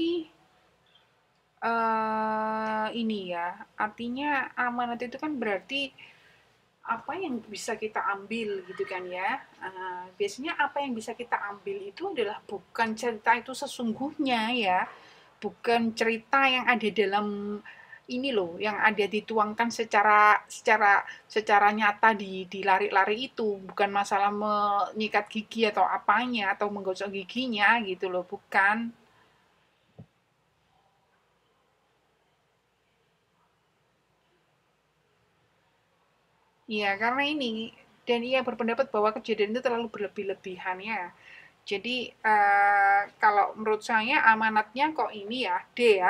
[SPEAKER 1] uh, ini ya, artinya amanat itu kan berarti apa yang bisa kita ambil gitu kan ya. Uh, biasanya apa yang bisa kita ambil itu adalah bukan cerita itu sesungguhnya ya, bukan cerita yang ada dalam ini loh, yang ada dituangkan secara secara secara nyata di di lari-lari itu, bukan masalah menyikat gigi atau apanya atau menggosok giginya gitu loh, bukan. Iya, karena ini dan ia berpendapat bahwa kejadian itu terlalu berlebih-lebihan ya. Jadi uh, kalau menurut saya amanatnya kok ini ya D ya.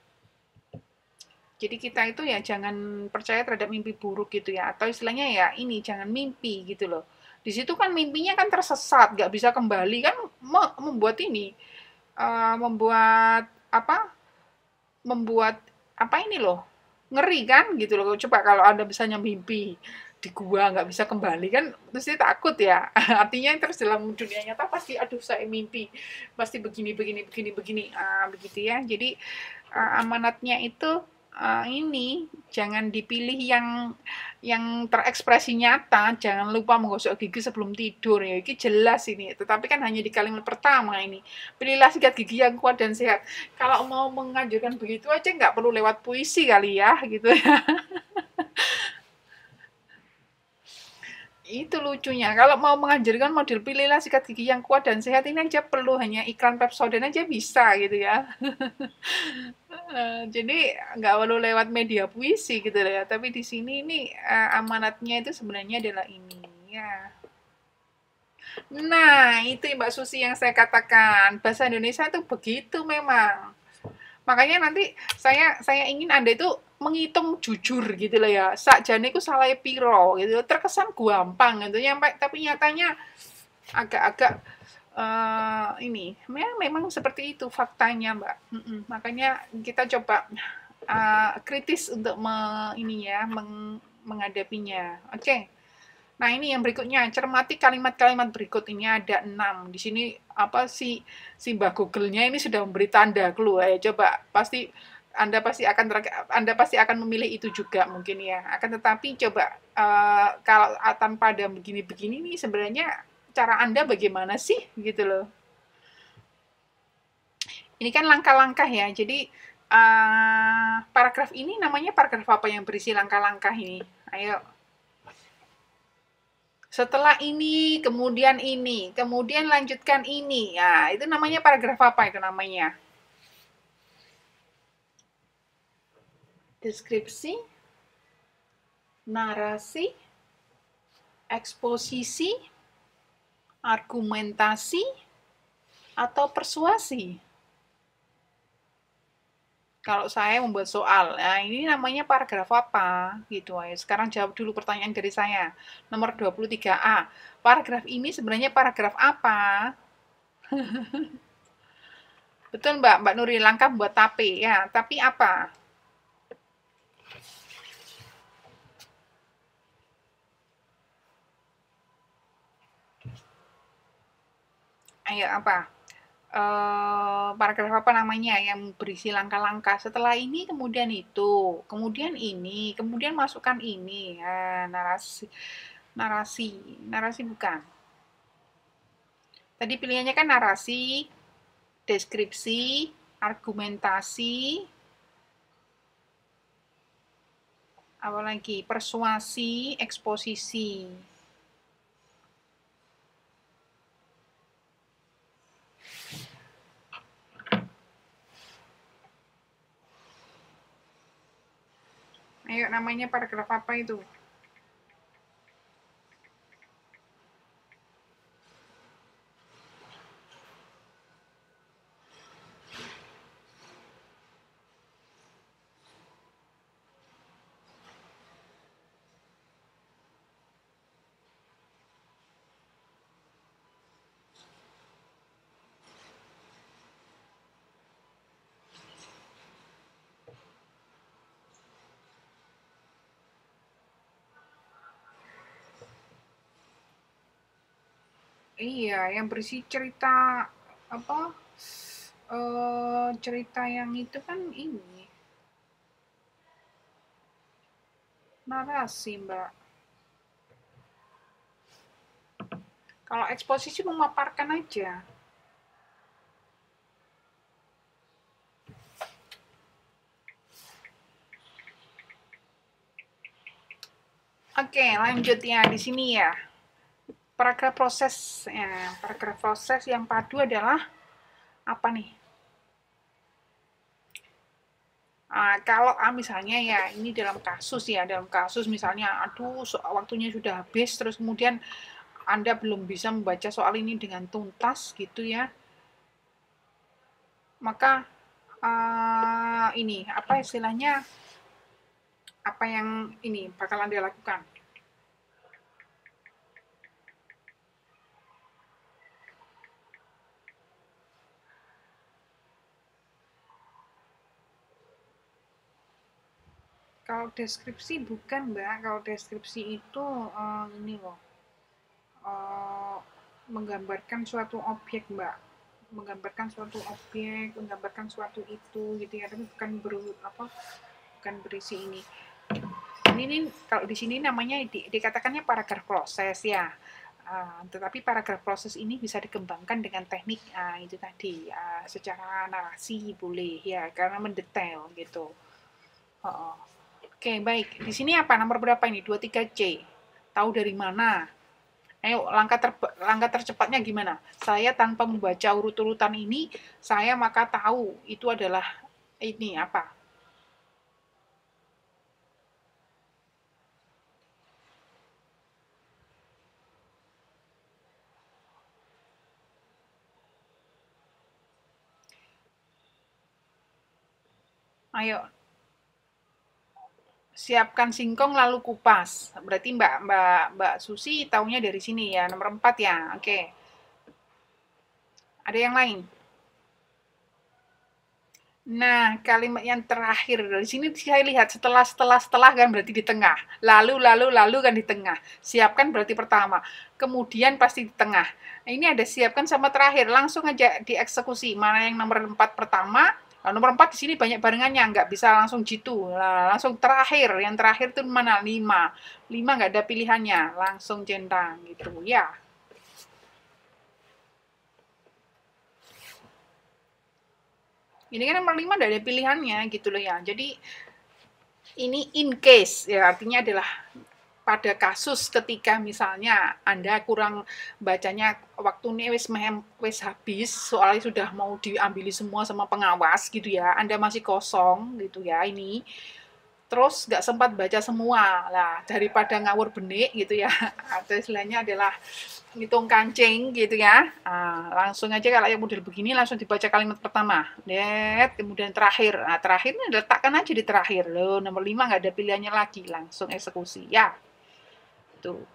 [SPEAKER 1] Jadi kita itu ya jangan percaya terhadap mimpi buruk gitu ya. Atau istilahnya ya ini jangan mimpi gitu loh. Di situ kan mimpinya kan tersesat, nggak bisa kembali kan membuat ini, uh, membuat apa? Membuat apa ini loh? Ngeri kan gitu loh. Coba kalau Anda misalnya mimpi di gua nggak bisa kembali kan pasti takut ya. Artinya terus dalam dunia nyata pasti aduh saya mimpi pasti begini begini begini begini ah, begitu ya. Jadi uh, amanatnya itu uh, ini jangan dipilih yang yang terekspresi nyata, jangan lupa menggosok gigi sebelum tidur ya. Ini jelas ini, tetapi kan hanya di kalimat pertama ini. Pilihlah sikat gigi yang kuat dan sehat. Kalau mau menganjurkan begitu aja nggak perlu lewat puisi kali ya, gitu ya. Itu lucunya. Kalau mau menganjurkan model pilihlah sikat gigi yang kuat dan sehat ini aja perlu hanya iklan Pepsodent aja bisa gitu ya. Uh, jadi nggak perlu lewat media puisi gitu ya. Tapi di sini ini uh, amanatnya itu sebenarnya adalah ini ya. Nah, itu Mbak Susi yang saya katakan. Bahasa Indonesia itu begitu memang. Makanya nanti saya saya ingin Anda itu menghitung jujur gitu loh ya. Sakjane iku salah piro gitu. Terkesan gampang gitu nyampe tapi nyatanya agak-agak eh, ini ya, memang seperti itu faktanya Mbak. Mm-mm. Makanya kita coba eh, kritis untuk me, ini ya meng, menghadapinya. Oke. Okay. Nah, ini yang berikutnya, cermati kalimat-kalimat berikut ini ada enam. Di sini apa sih si Mbak Google-nya ini sudah memberi tanda keluar ya. Coba pasti Anda pasti akan Anda pasti akan memilih itu juga mungkin ya. Akan tetapi coba uh, kalau tanpa ada begini-begini nih sebenarnya cara Anda bagaimana sih gitu loh. Ini kan langkah-langkah ya. Jadi uh, paragraf ini namanya paragraf apa yang berisi langkah-langkah ini? Ayo. Setelah ini, kemudian ini, kemudian lanjutkan ini. Ya, itu namanya paragraf apa itu namanya? Deskripsi, narasi, eksposisi, argumentasi, atau persuasi. Kalau saya membuat soal, nah ini namanya paragraf apa? Gitu aja. Sekarang jawab dulu pertanyaan dari saya. Nomor dua puluh tiga A. Paragraf ini sebenarnya paragraf apa? Betul Mbak, Mbak Nuri, langkah buat tape ya. Tapi apa? Ayo apa? Eh, paragraf apa namanya yang berisi langkah-langkah setelah ini kemudian itu kemudian ini kemudian masukkan ini nah, narasi narasi narasi bukan tadi pilihannya kan narasi deskripsi argumentasi apalagi persuasi eksposisi. Ayo namanya paragraf apa itu? Iya, yang berisi cerita apa? Eh cerita yang itu kan ini narasi, Mbak. Kalau eksposisi memaparkan aja. Oke, lanjut ya di sini ya. Paragraf proses ya, paragraf proses yang padu adalah apa nih? Uh, kalau ah, misalnya ya ini dalam kasus ya, dalam kasus misalnya aduh so, waktunya sudah habis terus kemudian Anda belum bisa membaca soal ini dengan tuntas gitu ya. Maka uh, ini apa istilahnya apa yang ini bakal Anda lakukan? Kalau deskripsi bukan Mbak, kalau deskripsi itu uh, ini loh, uh, menggambarkan suatu objek Mbak, menggambarkan suatu objek, menggambarkan suatu itu gitu ya, tapi bukan ber apa, bukan berisi ini. Ini nih kalau di sini namanya di, dikatakannya paragraf proses ya. Uh, tetapi paragraf proses ini bisa dikembangkan dengan teknik uh, itu tadi uh, secara narasi boleh ya karena mendetail gitu. Oh, oh. Oke, baik. Di sini apa? Nomor berapa ini? dua puluh tiga C. Tahu dari mana? Ayo, langkah ter langkah tercepatnya gimana? Saya tanpa membaca urut-urutan ini, saya maka tahu itu adalah ini apa? Ayo, siapkan singkong lalu kupas. Berarti Mbak Mbak Mbak Susi taunya dari sini ya, nomor empat ya. Oke. Ada yang lain? Nah, kalimat yang terakhir dari sini saya lihat setelah setelah setelah kan berarti di tengah. Lalu lalu lalu kan di tengah. Siapkan berarti pertama. Kemudian pasti di tengah. Nah, ini ada siapkan sama terakhir. Langsung aja dieksekusi. Mana yang nomor empat pertama? Nah, nomor empat di sini banyak barengannya, nggak bisa langsung jitu. Nah, langsung terakhir. Yang terakhir itu mana? lima. lima nggak ada pilihannya. Langsung centang gitu ya. Ini kan nomor lima tidak ada pilihannya gitu loh ya. Jadi ini in case ya, artinya adalah pada kasus ketika misalnya Anda kurang bacanya, waktu ini wis mehem, wis habis, soalnya sudah mau diambil semua sama pengawas gitu ya, Anda masih kosong gitu ya ini, terus nggak sempat baca semua lah, daripada ngawur benik gitu ya, atau istilahnya adalah ngitung kancing gitu ya. Nah, langsung aja kalau yang model begini langsung dibaca kalimat pertama, net, kemudian terakhir. Nah, terakhir ini letakkan aja di terakhir loh, nomor lima nggak ada pilihannya lagi, langsung eksekusi ya. Tuh.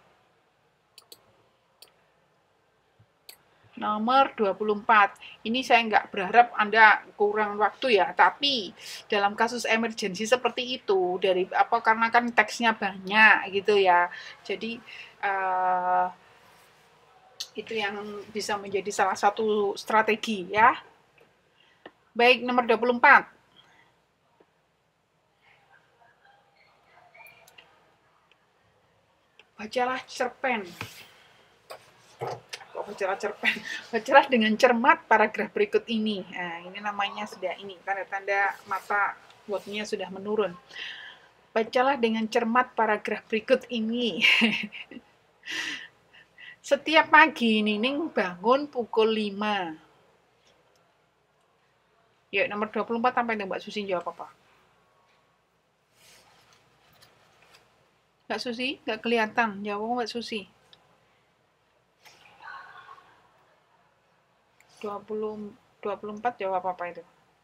[SPEAKER 1] Nomor dua puluh empat. Ini saya nggak berharap Anda kurang waktu ya, tapi dalam kasus emergensi seperti itu, dari apa, karena kan teksnya banyak gitu ya, jadi uh, itu yang bisa menjadi salah satu strategi ya. Baik, nomor dua puluh empat. Bacalah cerpen. Kok bacalah cerpen? Bacalah dengan cermat paragraf berikut ini. Nah, ini namanya sudah ini, tanda-tanda mata wordnya sudah menurun. Bacalah dengan cermat paragraf berikut ini. Setiap pagi Nining bangun pukul lima. Ya, nomor dua puluh empat sampai Mbak Susi jawab apa? Mbak Susi, nggak kelihatan. Jawab Mbak Susi. dua puluh, dua puluh empat jawab apa itu?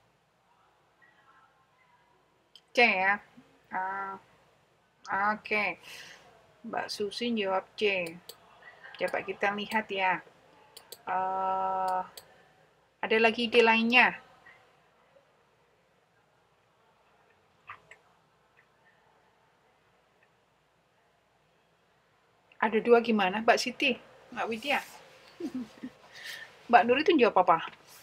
[SPEAKER 1] C ya. Uh, Oke. Okay. Mbak Susi jawab C. Coba kita lihat ya. Uh, ada lagi ide lainnya? Ada dua gimana? Mbak Siti, Mbak Widya. Mbak Nur itu jawab apa?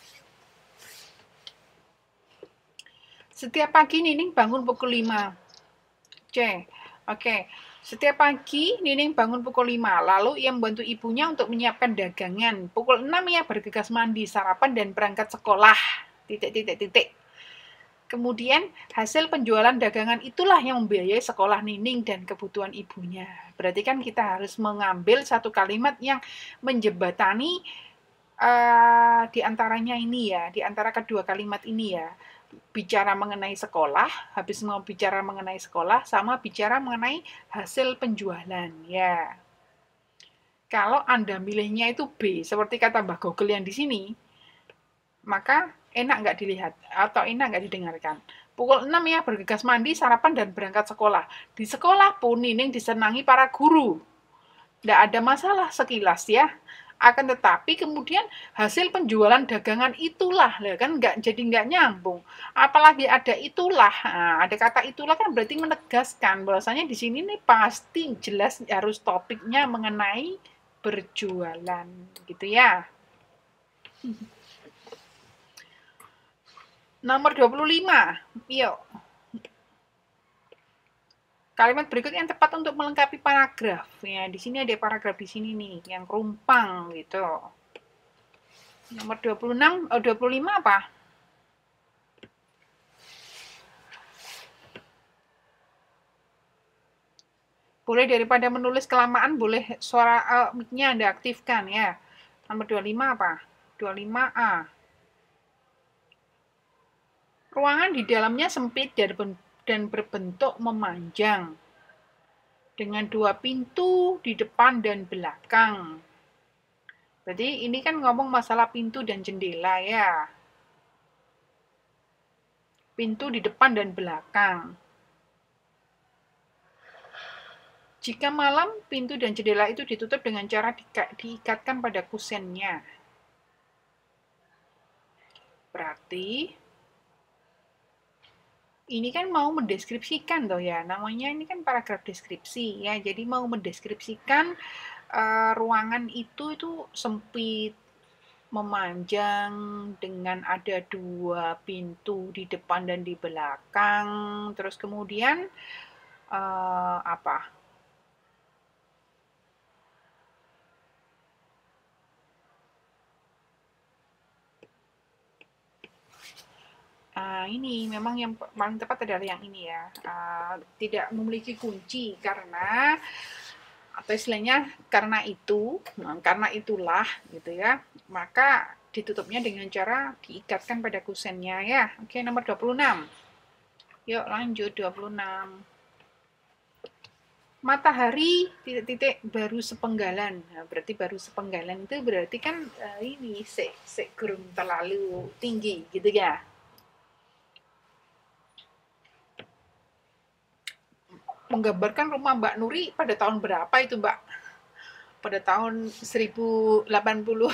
[SPEAKER 1] Setiap pagi Nining bangun pukul lima. C. Oke. Setiap pagi Nining bangun pukul lima. Lalu ia membantu ibunya untuk menyiapkan dagangan. Pukul enam ia bergegas mandi, sarapan dan berangkat sekolah. Titik titik titik. Kemudian hasil penjualan dagangan itulah yang membiayai sekolah Nining dan kebutuhan ibunya. Berarti kan kita harus mengambil satu kalimat yang menjembatani uh, di antaranya ini ya, di antara kedua kalimat ini ya. Bicara mengenai sekolah, habis mau bicara mengenai sekolah, sama bicara mengenai hasil penjualan ya. Kalau Anda milihnya itu B, seperti kata Mbak Google yang di sini, maka enak nggak dilihat atau enak nggak didengarkan. Pukul enam ya bergegas mandi, sarapan, dan berangkat sekolah. Di sekolah pun Nining disenangi para guru. Nggak ada masalah sekilas ya. Akan tetapi kemudian hasil penjualan dagangan itulah, kan nggak jadi nggak nyambung. Apalagi ada itulah, nah, ada kata itulah kan berarti menegaskan bahwasanya di sini nih pasti jelas harus topiknya mengenai berjualan, gitu ya. Nomor dua puluh lima, yuk. Kalimat berikut yang tepat untuk melengkapi paragraf. Ya, di sini ada paragraf di sini nih, yang rumpang gitu. Nomor dua puluh enam, oh dua puluh lima apa? Boleh daripada menulis kelamaan, boleh suara uh, mic-nya Anda aktifkan ya. Nomor dua puluh lima apa? dua puluh lima A. Ruangan di dalamnya sempit dan berbentuk memanjang, dengan dua pintu di depan dan belakang. Berarti ini kan ngomong masalah pintu dan jendela ya. pintu di depan dan belakang. Jika malam, pintu dan jendela itu ditutup dengan cara diikatkan pada kusennya. Berarti ini kan mau mendeskripsikan toh ya, namanya ini kan paragraf deskripsi ya. Jadi mau mendeskripsikan uh, ruangan itu itu sempit, memanjang dengan ada dua pintu di depan dan di belakang. Terus kemudian uh, apa? Uh, ini memang yang paling tepat adalah yang ini ya, uh, tidak memiliki kunci karena atau istilahnya karena itu, nah, karena itulah gitu ya, maka ditutupnya dengan cara diikatkan pada kusennya ya. Oke, nomor dua puluh enam. Yuk lanjut dua puluh enam. Matahari titik-titik baru sepenggalan. Nah, berarti baru sepenggalan itu berarti kan uh, ini se se kurang terlalu tinggi gitu ya. Menggambarkan rumah Mbak Nuri pada tahun berapa itu, Mbak? Pada tahun seribu delapan puluh.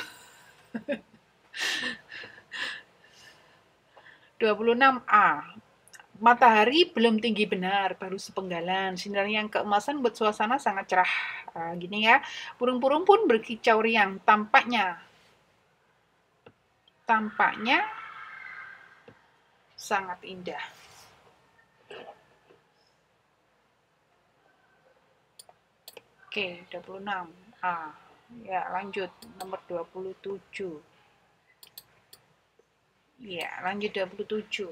[SPEAKER 1] dua puluh enam A. Matahari belum tinggi benar, baru sepenggalan. Sinar yang keemasan buat suasana sangat cerah. Nah, gini ya. Burung-burung pun berkicau riang. Tampaknya tampaknya sangat indah. Oke, dua puluh enam A. Ya, lanjut nomor dua puluh tujuh. Ya, lanjut dua puluh tujuh.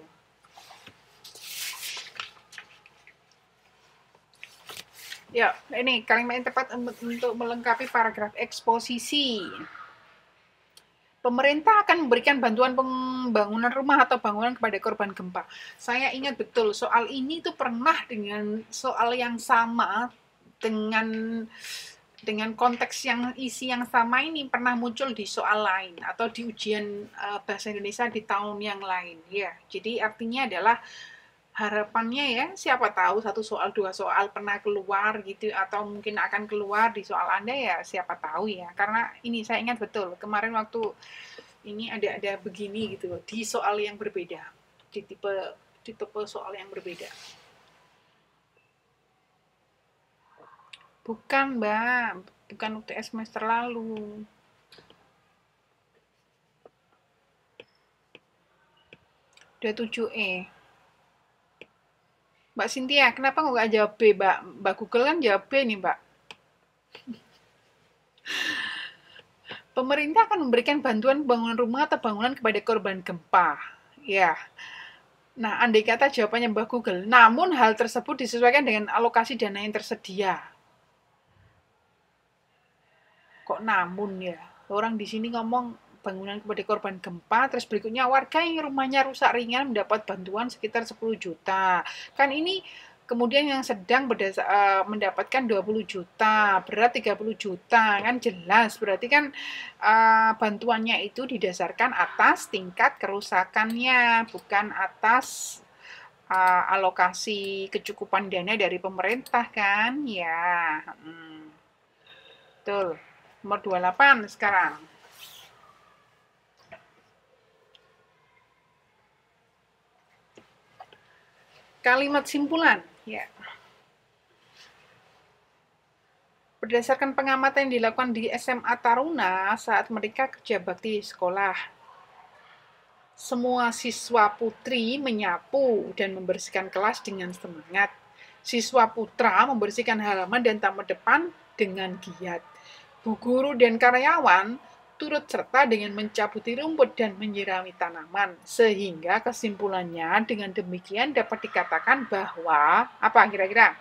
[SPEAKER 1] Ya, ini kalimat yang tepat untuk melengkapi paragraf eksposisi. Pemerintah akan memberikan bantuan pembangunan rumah atau bangunan kepada korban gempa. Saya ingat betul soal ini tuh pernah dengan soal yang sama dengan dengan konteks yang isi yang sama ini pernah muncul di soal lain atau di ujian uh, bahasa Indonesia di tahun yang lain ya. Jadi artinya adalah harapannya ya, siapa tahu satu soal dua soal pernah keluar gitu atau mungkin akan keluar di soal Anda ya, siapa tahu ya. Karena ini saya ingat betul kemarin waktu ini ada ada begini gitu loh di soal yang berbeda, di tipe di tipe soal yang berbeda. Bukan, Mbak. Bukan U T S semester lalu. dua puluh tujuh E. Mbak Cynthia, kenapa nggak jawab B, Mbak? Mbak Google kan jawab B nih, Mbak. Pemerintah akan memberikan bantuan bangunan rumah atau bangunan kepada korban gempa. Ya. Nah, andai kata jawabannya Mbak Google, namun hal tersebut disesuaikan dengan alokasi dana yang tersedia. Kok namun ya? Orang di sini ngomong bangunan kepada korban gempa, terus berikutnya warga yang rumahnya rusak ringan mendapat bantuan sekitar sepuluh juta. Kan ini kemudian yang sedang berdasa, uh, mendapatkan dua puluh juta, berat tiga puluh juta, kan jelas. Berarti kan uh, bantuannya itu didasarkan atas tingkat kerusakannya, bukan atas uh, alokasi kecukupan dana dari pemerintah kan, ya. Hmm. Betul. Nomor dua puluh delapan sekarang. Kalimat simpulan, ya. Berdasarkan pengamatan yang dilakukan di S M A Taruna saat mereka kerja bakti di sekolah, semua siswa putri menyapu dan membersihkan kelas dengan semangat. Siswa putra membersihkan halaman dan taman depan dengan giat. Bu guru dan karyawan turut serta dengan mencabuti rumput dan menyirami tanaman. Sehingga kesimpulannya dengan demikian dapat dikatakan bahwa, apa kira-kira?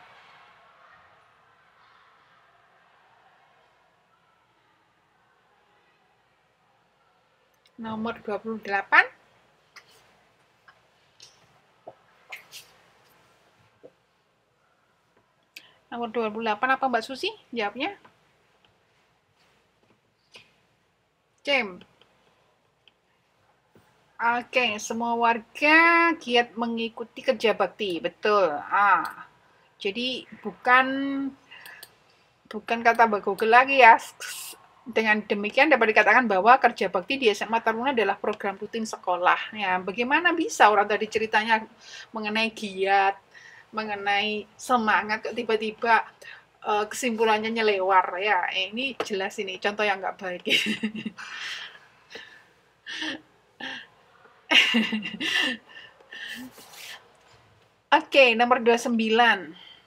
[SPEAKER 1] Nomor dua puluh delapan. Nomor dua puluh delapan apa Mbak Susi? Jawabnya? Cem. Oke, semua warga giat mengikuti kerja bakti, betul. Ah, jadi bukan bukan kata Mbak Google lagi ya. Dengan demikian dapat dikatakan bahwa kerja bakti di S M A Taruna adalah program rutin sekolah. Ya, bagaimana bisa orang tadi ceritanya mengenai giat, mengenai semangat, kok tiba-tiba uh, kesimpulannya nyelewar ya. Eh, ini jelas ini contoh yang nggak baik. Oke, nomor dua puluh sembilan.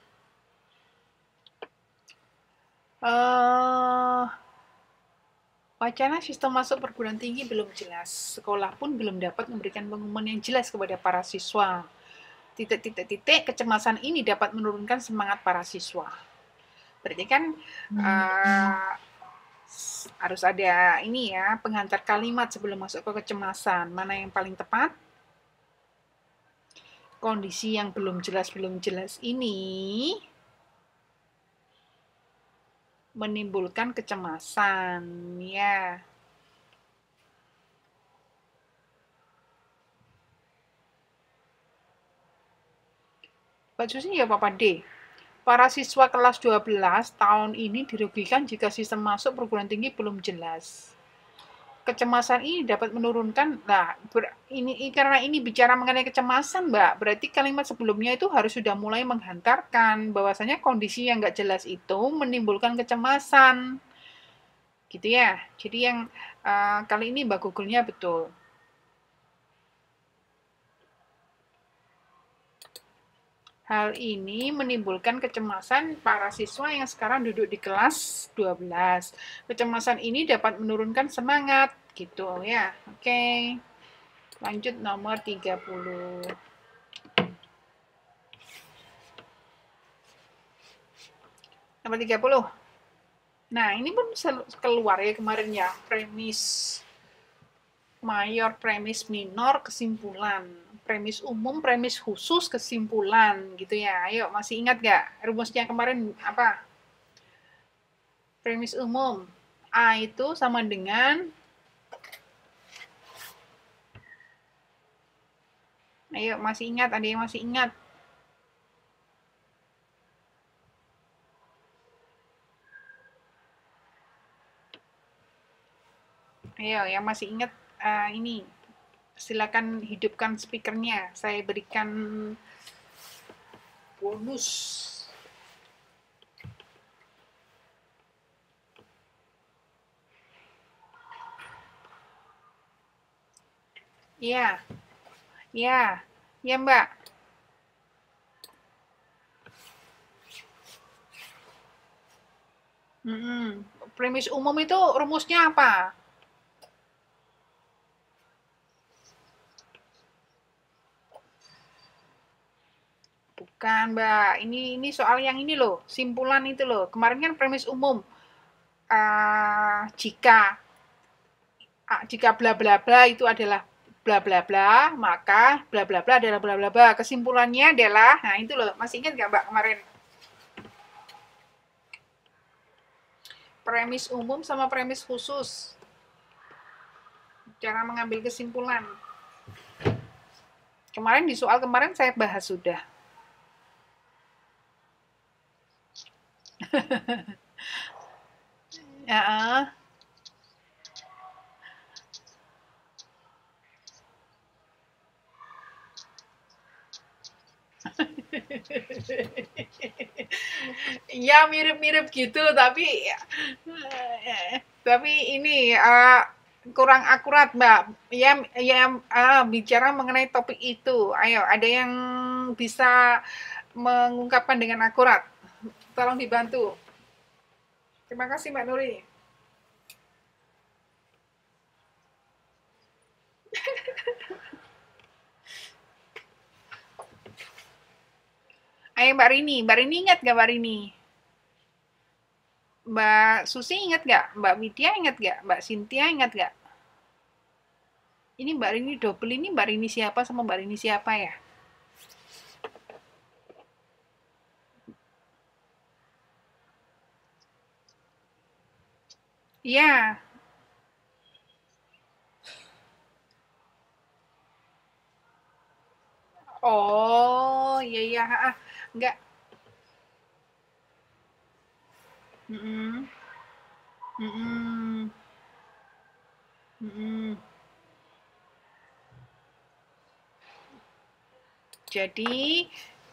[SPEAKER 1] Eh, wacana sistem masuk perguruan tinggi belum jelas. Sekolah pun belum dapat memberikan pengumuman yang jelas kepada para siswa. Titik-titik-titik kecemasan ini dapat menurunkan semangat para siswa. Berarti kan uh, harus ada ini ya, penghantar kalimat sebelum masuk ke kecemasan. Mana yang paling tepat? Kondisi yang belum jelas belum jelas ini menimbulkan kecemasan ya. Mbak Susi ya Papa D. Para siswa kelas dua belas tahun ini dirugikan jika sistem masuk perguruan tinggi belum jelas. Kecemasan ini dapat menurunkan, nah ini karena ini bicara mengenai kecemasan Mbak, berarti kalimat sebelumnya itu harus sudah mulai menghantarkan bahwasanya kondisi yang nggak jelas itu menimbulkan kecemasan. Gitu ya. Jadi yang uh, kali ini Mbak Google-nya betul. Hal ini menimbulkan kecemasan para siswa yang sekarang duduk di kelas dua belas. Kecemasan ini dapat menurunkan semangat, gitu ya. Oke. Lanjut nomor tiga puluh. Nomor tiga puluh. Nah, ini pun keluar ya kemarin ya, premis mayor, premis minor, kesimpulan. Premis umum, premis khusus, kesimpulan gitu ya. Ayo, masih ingat gak rumusnya kemarin apa? Premis umum. A itu sama dengan ayo, masih ingat? Ada yang masih ingat? Ayo, yang masih ingat uh, ini silakan hidupkan speakernya. Saya berikan bonus. Iya, iya, iya Mbak. Hmm, premis umum itu rumusnya apa? Bukan, Mbak. Ini ini soal yang ini loh, simpulan itu loh. Kemarin kan premis umum. Uh, jika uh, jika bla bla bla itu adalah bla bla bla, maka bla bla bla adalah bla bla bla. Kesimpulannya adalah, nah itu loh, masih ingat nggak Mbak kemarin? Premis umum sama premis khusus. Cara mengambil kesimpulan. Kemarin di soal kemarin saya bahas sudah. Ya, ya mirip-mirip gitu tapi tapi ini uh, kurang akurat Mbak. Ya ya uh, bicara mengenai topik itu. Ayo, ada yang bisa mengungkapkan dengan akurat? Tolong dibantu. Terima kasih Mbak Nuri. Ayo Mbak Rini, Mbak Rini ingat gak Mbak Rini? Mbak Susi ingat gak? Mbak Widya ingat gak? Mbak Cynthia ingat gak? Ini Mbak Rini double ini Mbak Rini siapa sama Mbak Rini siapa ya? Iya. Oh, iya iya, heeh. Enggak. Mhm. Mhm. Mhm. Jadi,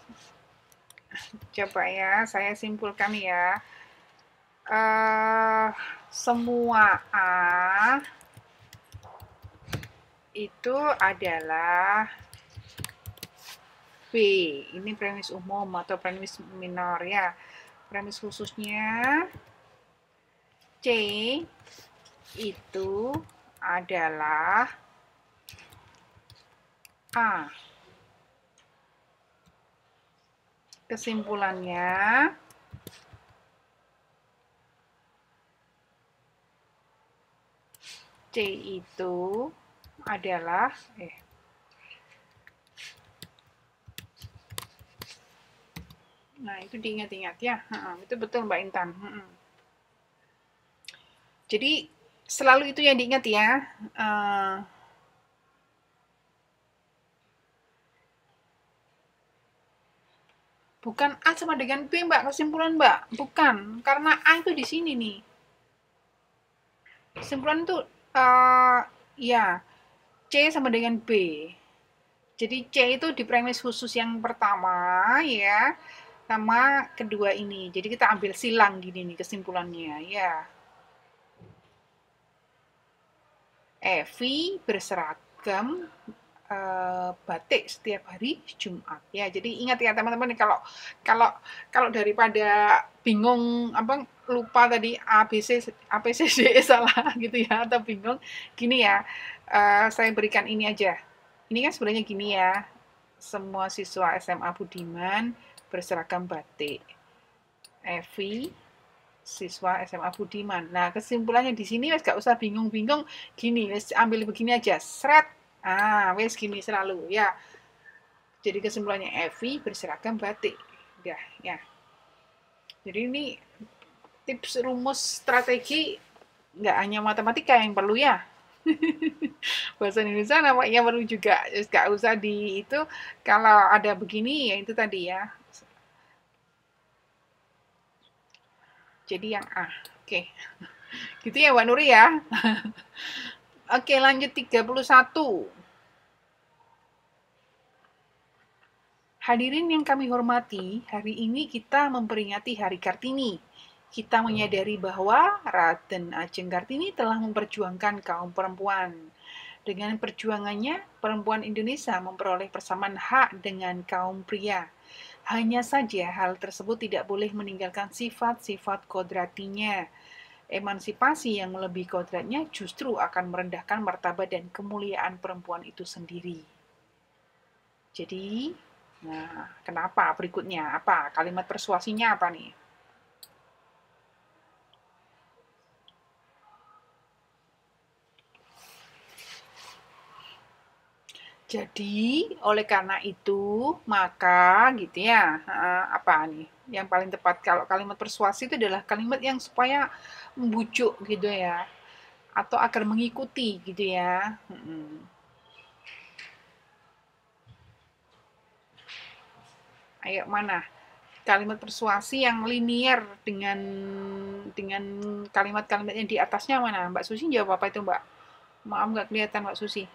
[SPEAKER 1] coba ya, saya simpulkan ya. Eh, semua A itu adalah B. Ini premis umum atau premis minor ya. Premis khususnya C itu adalah A. Kesimpulannya, C itu adalah eh Nah, itu diingat-ingat ya. Ha, itu betul Mbak Intan. Hmm. Jadi selalu itu yang diingat ya. Uh, bukan A sama dengan B, Mbak, kesimpulan Mbak. Bukan, karena A itu di sini nih. Kesimpulan itu uh, ya C sama dengan B. Jadi C itu di premis khusus yang pertama ya, sama kedua ini. Jadi kita ambil silang gini nih kesimpulannya ya. Evi berseragam uh, batik setiap hari Jumat ya. Jadi ingat ya teman-teman, kalau kalau kalau daripada bingung apa lupa tadi A B C A B C D E salah gitu ya, atau bingung gini ya, uh, saya berikan ini aja. Ini kan sebenarnya gini ya. Semua siswa S M A Budiman berseragam batik. Evi siswa S M A Budiman. Nah, kesimpulannya di sini wes gak usah bingung-bingung, gini, wes ambil begini aja, seret. Ah, wes gini selalu ya. Jadi kesimpulannya Evi berseragam batik. Ya, ya. Jadi ini tips rumus strategi nggak hanya matematika yang perlu ya. Bahasa Indonesia namanya perlu juga. Gak usah di itu, kalau ada begini ya itu tadi ya. Jadi yang A. Oke. Gitu ya Mbak Nuri ya. Oke, lanjut tiga puluh satu. Hadirin yang kami hormati, hari ini kita memperingati Hari Kartini. Kita menyadari bahwa Raden Ajeng Kartini telah memperjuangkan kaum perempuan. Dengan perjuangannya, perempuan Indonesia memperoleh persamaan hak dengan kaum pria. Hanya saja hal tersebut tidak boleh meninggalkan sifat-sifat kodratinya. Emansipasi yang melebihi kodratnya justru akan merendahkan martabat dan kemuliaan perempuan itu sendiri. Jadi, nah, kenapa berikutnya? Apa? Kalimat persuasinya apa nih? Jadi, oleh karena itu, maka gitu ya, apa nih? Yang paling tepat kalau kalimat persuasi itu adalah kalimat yang supaya membujuk gitu ya, atau agar mengikuti gitu ya. Hmm. Ayo mana? Kalimat persuasi yang linier dengan dengan kalimat-kalimat yang di atasnya mana? Mbak Susi jawab apa itu Mbak? Maaf nggak kelihatan Mbak Susi.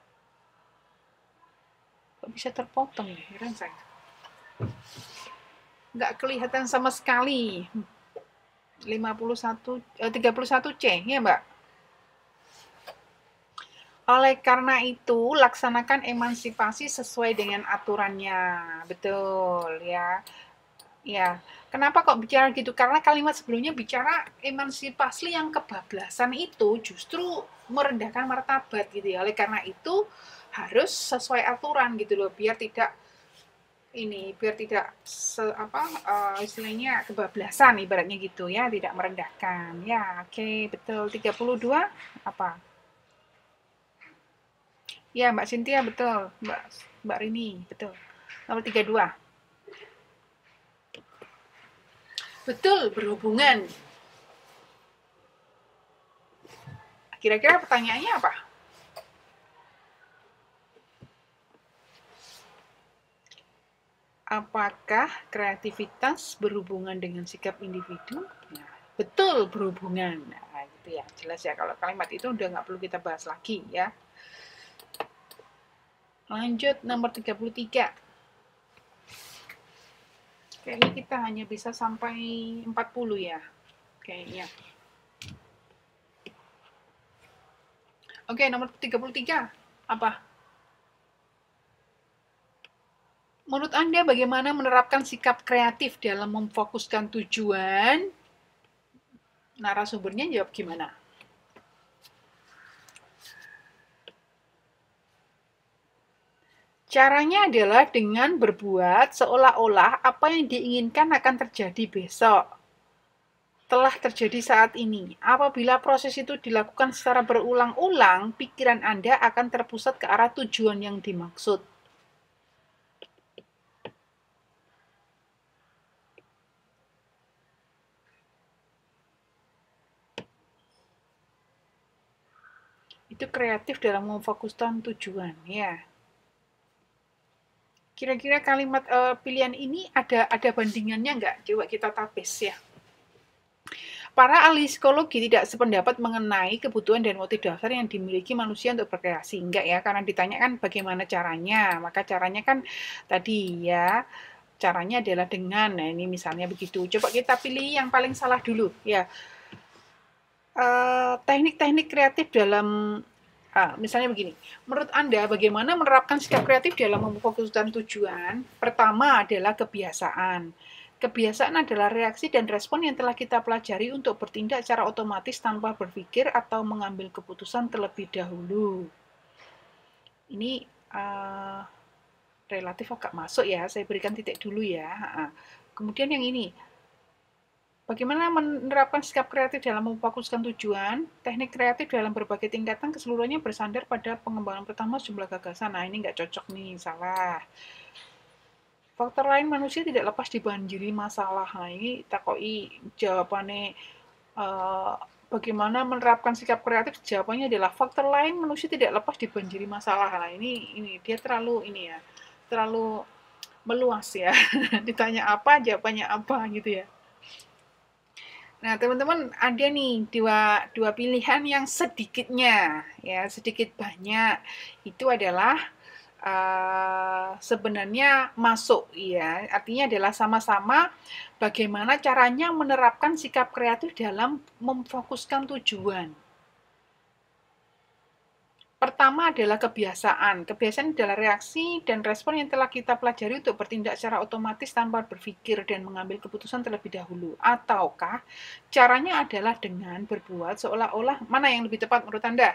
[SPEAKER 1] Kok bisa terpotong ya? Heran saya. Nggak kelihatan sama sekali. lima puluh satu, eh, tiga puluh satu C, ya Mbak? Oleh karena itu, laksanakan emansipasi sesuai dengan aturannya. Betul, ya. Ya, kenapa kok bicara gitu? Karena kalimat sebelumnya bicara emansipasi yang kebablasan itu justru merendahkan martabat gitu ya. Oleh karena itu harus sesuai aturan gitu loh, biar tidak ini, biar tidak se, apa uh, istilahnya kebablasan ibaratnya gitu ya, tidak merendahkan. Ya, oke, okay, betul. tiga puluh dua apa? Ya, Mbak Cynthia betul. Mbak Mbak Rini betul. Nomor tiga puluh dua. Betul, berhubungan. Kira-kira pertanyaannya apa? Apakah kreativitas berhubungan dengan sikap individu? Nah, betul berhubungan. Nah, gitu ya, jelas ya. Kalau kalimat itu udah nggak perlu kita bahas lagi ya. Lanjut nomor tiga puluh tiga. Kayaknya kita hanya bisa sampai empat puluh ya. Kayaknya. Oke, nomor tiga puluh tiga. Apa? Menurut Anda bagaimana menerapkan sikap kreatif dalam memfokuskan tujuan? Narasumbernya jawab gimana? Caranya adalah dengan berbuat seolah-olah apa yang diinginkan akan terjadi besok telah terjadi saat ini. Apabila proses itu dilakukan secara berulang-ulang, pikiran Anda akan terpusat ke arah tujuan yang dimaksud. Itu kreatif dalam memfokuskan tujuan, ya. Kira-kira kalimat uh, pilihan ini ada ada bandingannya nggak? Coba kita tapis ya. Para ahli psikologi tidak sependapat mengenai kebutuhan dan motif dasar yang dimiliki manusia untuk berkreasi. Enggak ya, karena ditanyakan bagaimana caranya. Maka caranya kan tadi ya, caranya adalah dengan, nah ini misalnya begitu. Coba kita pilih yang paling salah dulu ya. Uh, teknik-teknik kreatif dalam Ah, misalnya begini, menurut Anda bagaimana menerapkan sikap kreatif dalam memfokuskan tujuan? Pertama adalah kebiasaan. Kebiasaan adalah reaksi dan respon yang telah kita pelajari untuk bertindak secara otomatis tanpa berpikir atau mengambil keputusan terlebih dahulu. Ini uh, relatif agak masuk ya, saya berikan titik dulu ya. Kemudian yang ini, bagaimana menerapkan sikap kreatif dalam memfokuskan tujuan? Teknik kreatif dalam berbagai tingkatan keseluruhannya bersandar pada pengembangan pertama jumlah gagasan. Nah, ini nggak cocok nih, salah. Faktor lain manusia tidak lepas dibanjiri masalah. Nah, ini takoi jawabannya uh, bagaimana menerapkan sikap kreatif? Jawabannya adalah faktor lain manusia tidak lepas dibanjiri masalah. Nah, ini ini dia terlalu ini ya, terlalu meluas ya. Ditanya apa, jawabannya apa gitu ya. Nah, teman-teman ada nih dua dua pilihan yang sedikitnya ya, sedikit banyak itu adalah uh, sebenarnya masuk ya. Artinya adalah sama-sama bagaimana caranya menerapkan sikap kreatif dalam memfokuskan tujuan. Pertama adalah kebiasaan. Kebiasaan adalah reaksi dan respon yang telah kita pelajari untuk bertindak secara otomatis tanpa berpikir dan mengambil keputusan terlebih dahulu. Ataukah caranya adalah dengan berbuat seolah-olah, mana yang lebih tepat menurut Anda?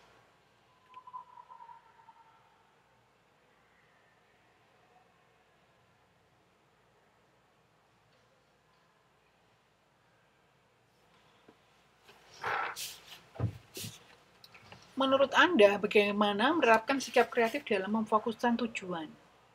[SPEAKER 1] Menurut Anda, bagaimana menerapkan sikap kreatif dalam memfokuskan tujuan?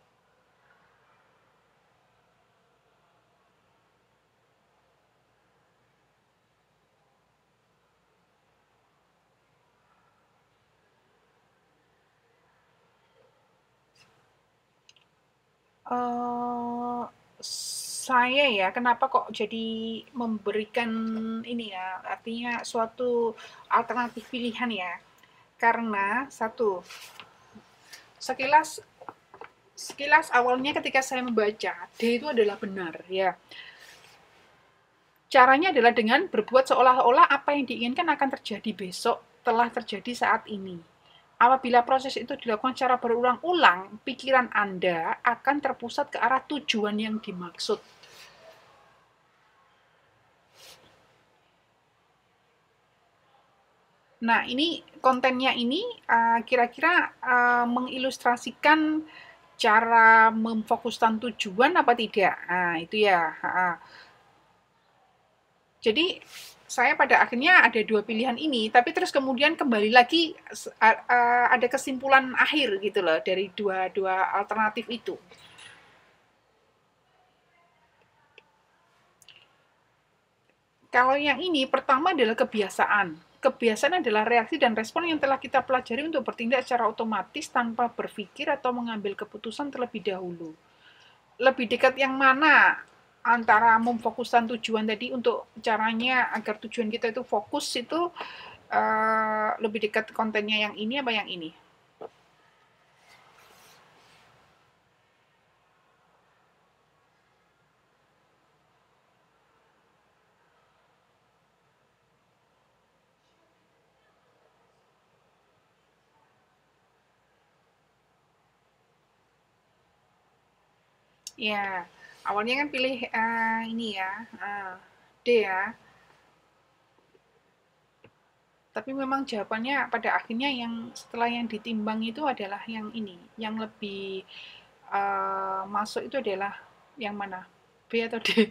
[SPEAKER 1] Uh, saya ya, kenapa kok jadi memberikan ini ya, artinya suatu alternatif pilihan ya. Karena satu, sekilas sekilas awalnya ketika saya membaca, D itu adalah benar ya. Caranya adalah dengan berbuat seolah-olah apa yang diinginkan akan terjadi besok telah terjadi saat ini. Apabila proses itu dilakukan secara berulang-ulang, pikiran Anda akan terpusat ke arah tujuan yang dimaksud. Nah, ini kontennya ini kira-kira uh, uh, mengilustrasikan cara memfokuskan tujuan apa tidak? Nah, itu ya. Uh. Jadi, saya pada akhirnya ada dua pilihan ini, tapi terus kemudian kembali lagi uh, ada kesimpulan akhir gitu loh dari dua-dua alternatif itu. Kalau yang ini, pertama adalah kebiasaan. Kebiasaan adalah reaksi dan respon yang telah kita pelajari untuk bertindak secara otomatis tanpa berpikir atau mengambil keputusan terlebih dahulu. lebih dekat yang mana antara memfokuskan tujuan tadi untuk caranya agar tujuan kita itu fokus itu uh, lebih dekat kontennya yang ini apa yang ini? Ya, awalnya kan pilih uh, ini ya, uh, D ya. Tapi memang jawabannya pada akhirnya yang setelah yang ditimbang itu adalah yang ini, yang lebih uh, masuk itu adalah yang mana? B atau D?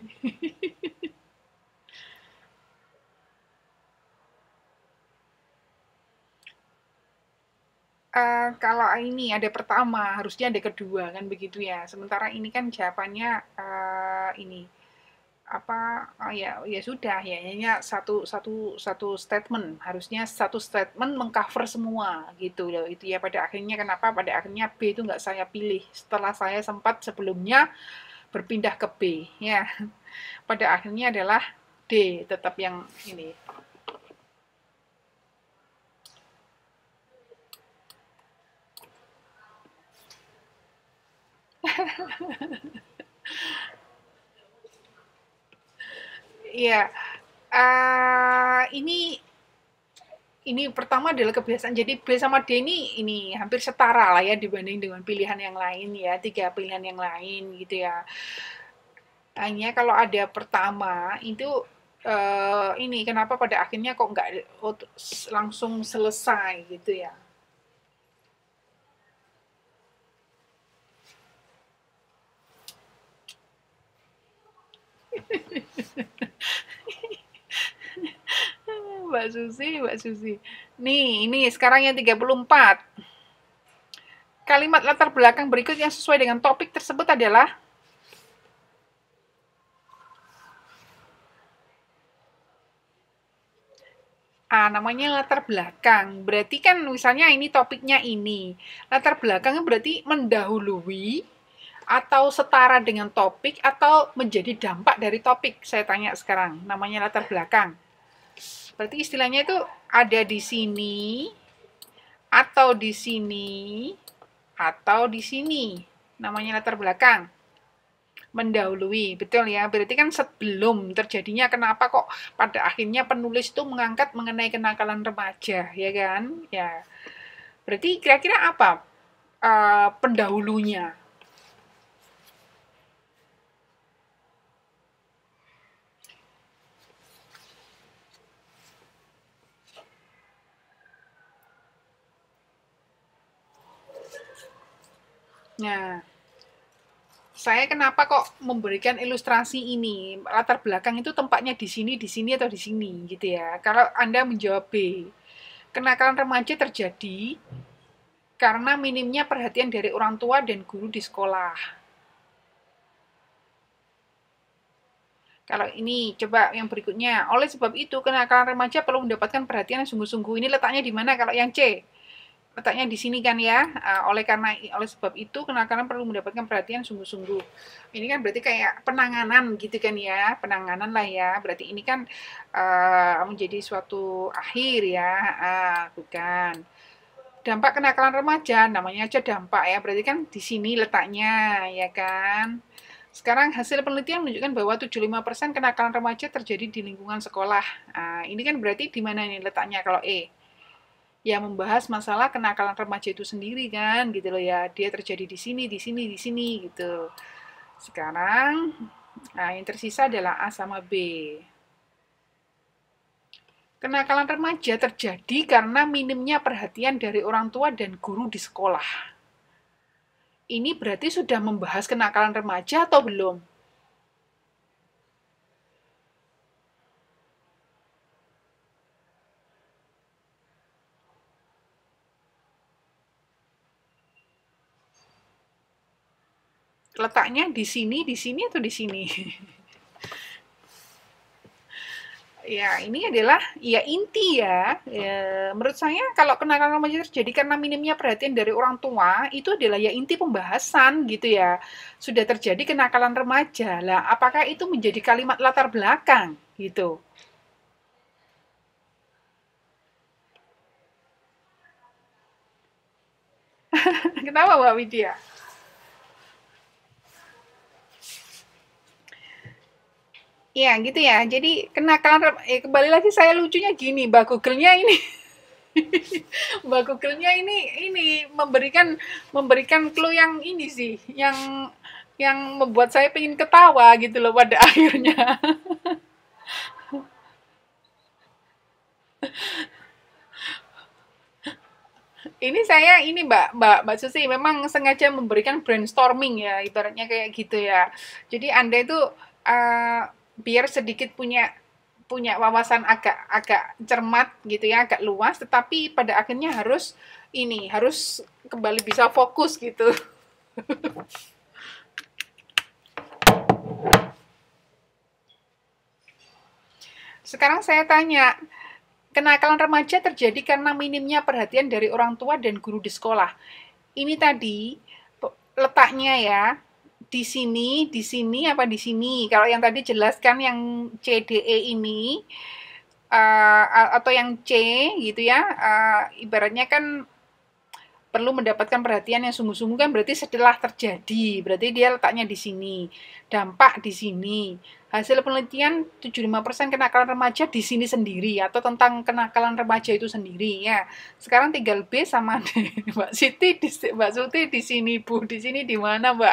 [SPEAKER 1] Uh, kalau ini ada pertama, harusnya ada kedua kan begitu ya. Sementara ini kan jawabannya uh, ini apa oh ya ya sudah ya hanya satu satu satu statement, harusnya satu statement mengcover semua gitu loh. Itu ya pada akhirnya kenapa pada akhirnya B itu nggak saya pilih setelah saya sempat sebelumnya berpindah ke B ya. Pada akhirnya adalah D tetap yang ini. Iya, uh, ini ini pertama adalah kebiasaan. Jadi B sama D ini ini hampir setara lah ya dibanding dengan pilihan yang lain ya, tiga pilihan yang lain gitu ya. Hanya kalau ada pertama itu uh, ini kenapa pada akhirnya kok nggak langsung selesai gitu ya. Mbak Susi, Mbak Susi. Nih, ini sekarang yang tiga puluh empat. Kalimat latar belakang berikut yang sesuai dengan topik tersebut adalah Ah, namanya latar belakang. Berarti kan misalnya ini topiknya ini. Latar belakangnya berarti mendahului atau setara dengan topik atau menjadi dampak dari topik. Saya tanya sekarang, namanya latar belakang. Berarti istilahnya itu ada di sini atau di sini atau di sini. Namanya latar belakang. Mendahului, betul ya. Berarti kan sebelum terjadinya kenapa kok pada akhirnya penulis itu mengangkat mengenai kenakalan remaja, ya kan? Ya. Berarti kira-kira apa uh, pendahulunya? Nah, saya kenapa kok memberikan ilustrasi ini? Latar belakang itu tempatnya di sini, di sini atau di sini gitu ya. Kalau Anda menjawab B, kenakalan remaja terjadi karena minimnya perhatian dari orang tua dan guru di sekolah. Kalau ini, coba yang berikutnya. Oleh sebab itu, kenakalan remaja perlu mendapatkan perhatian yang sungguh-sungguh. Ini letaknya di mana kalau yang C? Letaknya di sini kan ya. Uh, oleh karena oleh sebab itu kenakalan perlu mendapatkan perhatian sungguh-sungguh. Ini kan berarti kayak penanganan gitu kan ya, penanganan lah ya. Berarti ini kan uh, menjadi suatu akhir ya, uh, bukan. Dampak kenakalan remaja, namanya aja dampak ya. Berarti kan di sini letaknya ya kan. Sekarang hasil penelitian menunjukkan bahwa tujuh puluh lima persen kenakalan remaja terjadi di lingkungan sekolah. Nah, ini kan berarti di mana ini letaknya kalau E? Ya membahas masalah kenakalan remaja itu sendiri kan, gitu loh ya. Dia terjadi di sini, di sini, di sini gitu. Sekarang nah yang tersisa adalah A sama B. Kenakalan remaja terjadi karena minimnya perhatian dari orang tua dan guru di sekolah. Ini berarti sudah membahas kenakalan remaja atau belum? Letaknya di sini, di sini atau di sini? Ya, ini adalah ya inti ya. Ya, menurut saya kalau kenakalan remaja terjadi karena minimnya perhatian dari orang tua, itu adalah ya inti pembahasan gitu ya. Sudah terjadi kenakalan remaja. Lah, apakah itu menjadi kalimat latar belakang gitu? Kenapa Mbak Widya? Ya, gitu ya. Jadi kenakalan rem- eh, kembali lagi saya lucunya gini, Mbak Google-nya ini Mbak Google-nya ini ini memberikan memberikan clue yang ini sih, yang yang membuat saya pengen ketawa gitu loh pada akhirnya. Ini saya ini Mbak Mbak Mbak Susi memang sengaja memberikan brainstorming ya, ibaratnya kayak gitu ya. Jadi Anda itu eh, biar sedikit punya punya wawasan agak agak cermat gitu ya, agak luas, tetapi pada akhirnya harus ini harus kembali bisa fokus gitu. Sekarang saya tanya, kenakalan remaja terjadi karena minimnya perhatian dari orang tua dan guru di sekolah. Ini tadi letaknya ya, di sini, di sini apa di sini. Kalau yang tadi jelaskan yang C D E ini uh, atau yang C gitu ya, uh, ibaratnya kan perlu mendapatkan perhatian yang sungguh-sungguh kan berarti setelah terjadi, berarti dia letaknya di sini. Dampak di sini. Hasil penelitian tujuh puluh lima persen kenakalan remaja di sini sendiri atau tentang kenakalan remaja itu sendiri ya. Sekarang tinggal B sama D. Mbak Siti di Mbak Suti di sini, Bu. Di sini di mana, Mbak?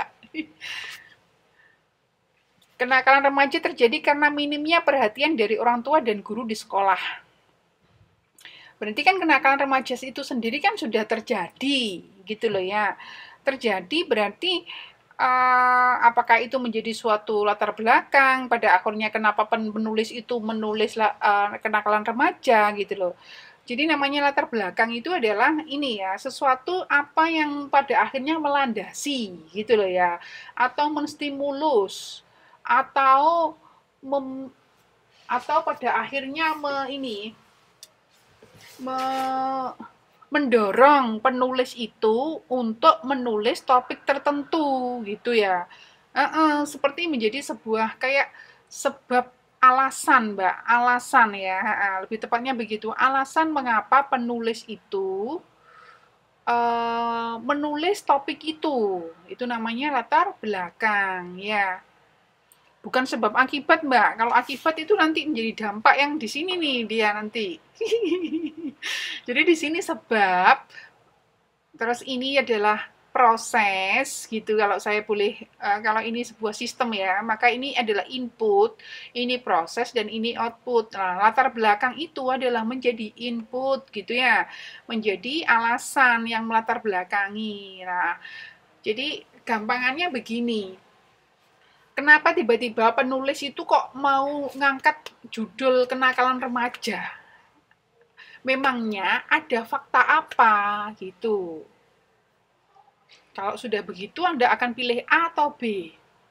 [SPEAKER 1] Kenakalan remaja terjadi karena minimnya perhatian dari orang tua dan guru di sekolah. Berarti kan kenakalan remaja itu sendiri kan sudah terjadi, gitu loh ya. Terjadi berarti uh, apakah itu menjadi suatu latar belakang pada akhirnya kenapa penulis itu menulis uh, kenakalan remaja gitu loh. Jadi namanya latar belakang itu adalah ini ya, sesuatu apa yang pada akhirnya melandasi gitu loh ya, atau menstimulus atau mem, atau pada akhirnya me, ini me, mendorong penulis itu untuk menulis topik tertentu gitu ya. Uh, uh, seperti menjadi sebuah kayak sebab alasan, Mbak, alasan ya, uh, lebih tepatnya begitu. Alasan mengapa penulis itu uh, menulis topik itu. Itu namanya latar belakang ya. Bukan sebab akibat, Mbak. Kalau akibat itu nanti menjadi dampak yang di sini nih dia nanti. Jadi di sini sebab, terus ini adalah proses gitu kalau saya boleh uh, kalau ini sebuah sistem ya, maka ini adalah input, ini proses dan ini output. Nah, latar belakang itu adalah menjadi input gitu ya. Menjadi alasan yang melatar belakangi. Nah, jadi gampangannya begini. Kenapa tiba-tiba penulis itu kok mau ngangkat judul kenakalan remaja? Memangnya ada fakta apa gitu? Kalau sudah begitu Anda akan pilih A atau B?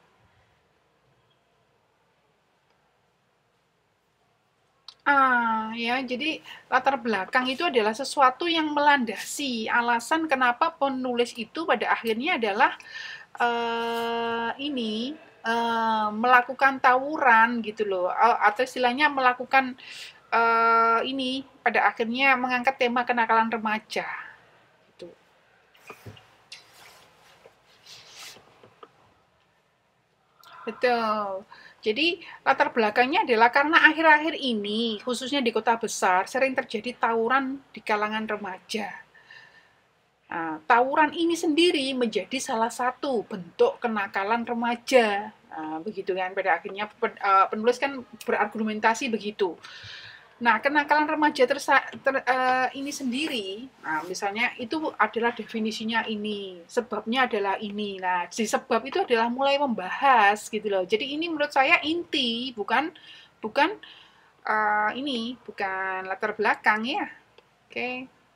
[SPEAKER 1] Ah, ya, jadi latar belakang itu adalah sesuatu yang melandasi alasan kenapa penulis itu pada akhirnya adalah uh, ini uh, melakukan tawuran gitu loh, atau istilahnya melakukan uh, ini pada akhirnya mengangkat tema kenakalan remaja. Gitu. Betul. Jadi latar belakangnya adalah karena akhir-akhir ini, khususnya di kota besar, sering terjadi tawuran di kalangan remaja. Nah, tawuran ini sendiri menjadi salah satu bentuk kenakalan remaja. Nah, begitu kan, pada akhirnya penulis kan berargumentasi begitu. Nah, kenakalan remaja tersa, ter, uh, ini sendiri, nah, misalnya itu adalah definisinya ini, sebabnya adalah ini. Nah, si sebab itu adalah mulai membahas gitu loh. Jadi ini menurut saya inti, bukan bukan uh, ini, bukan latar belakang ya. Oke. Okay.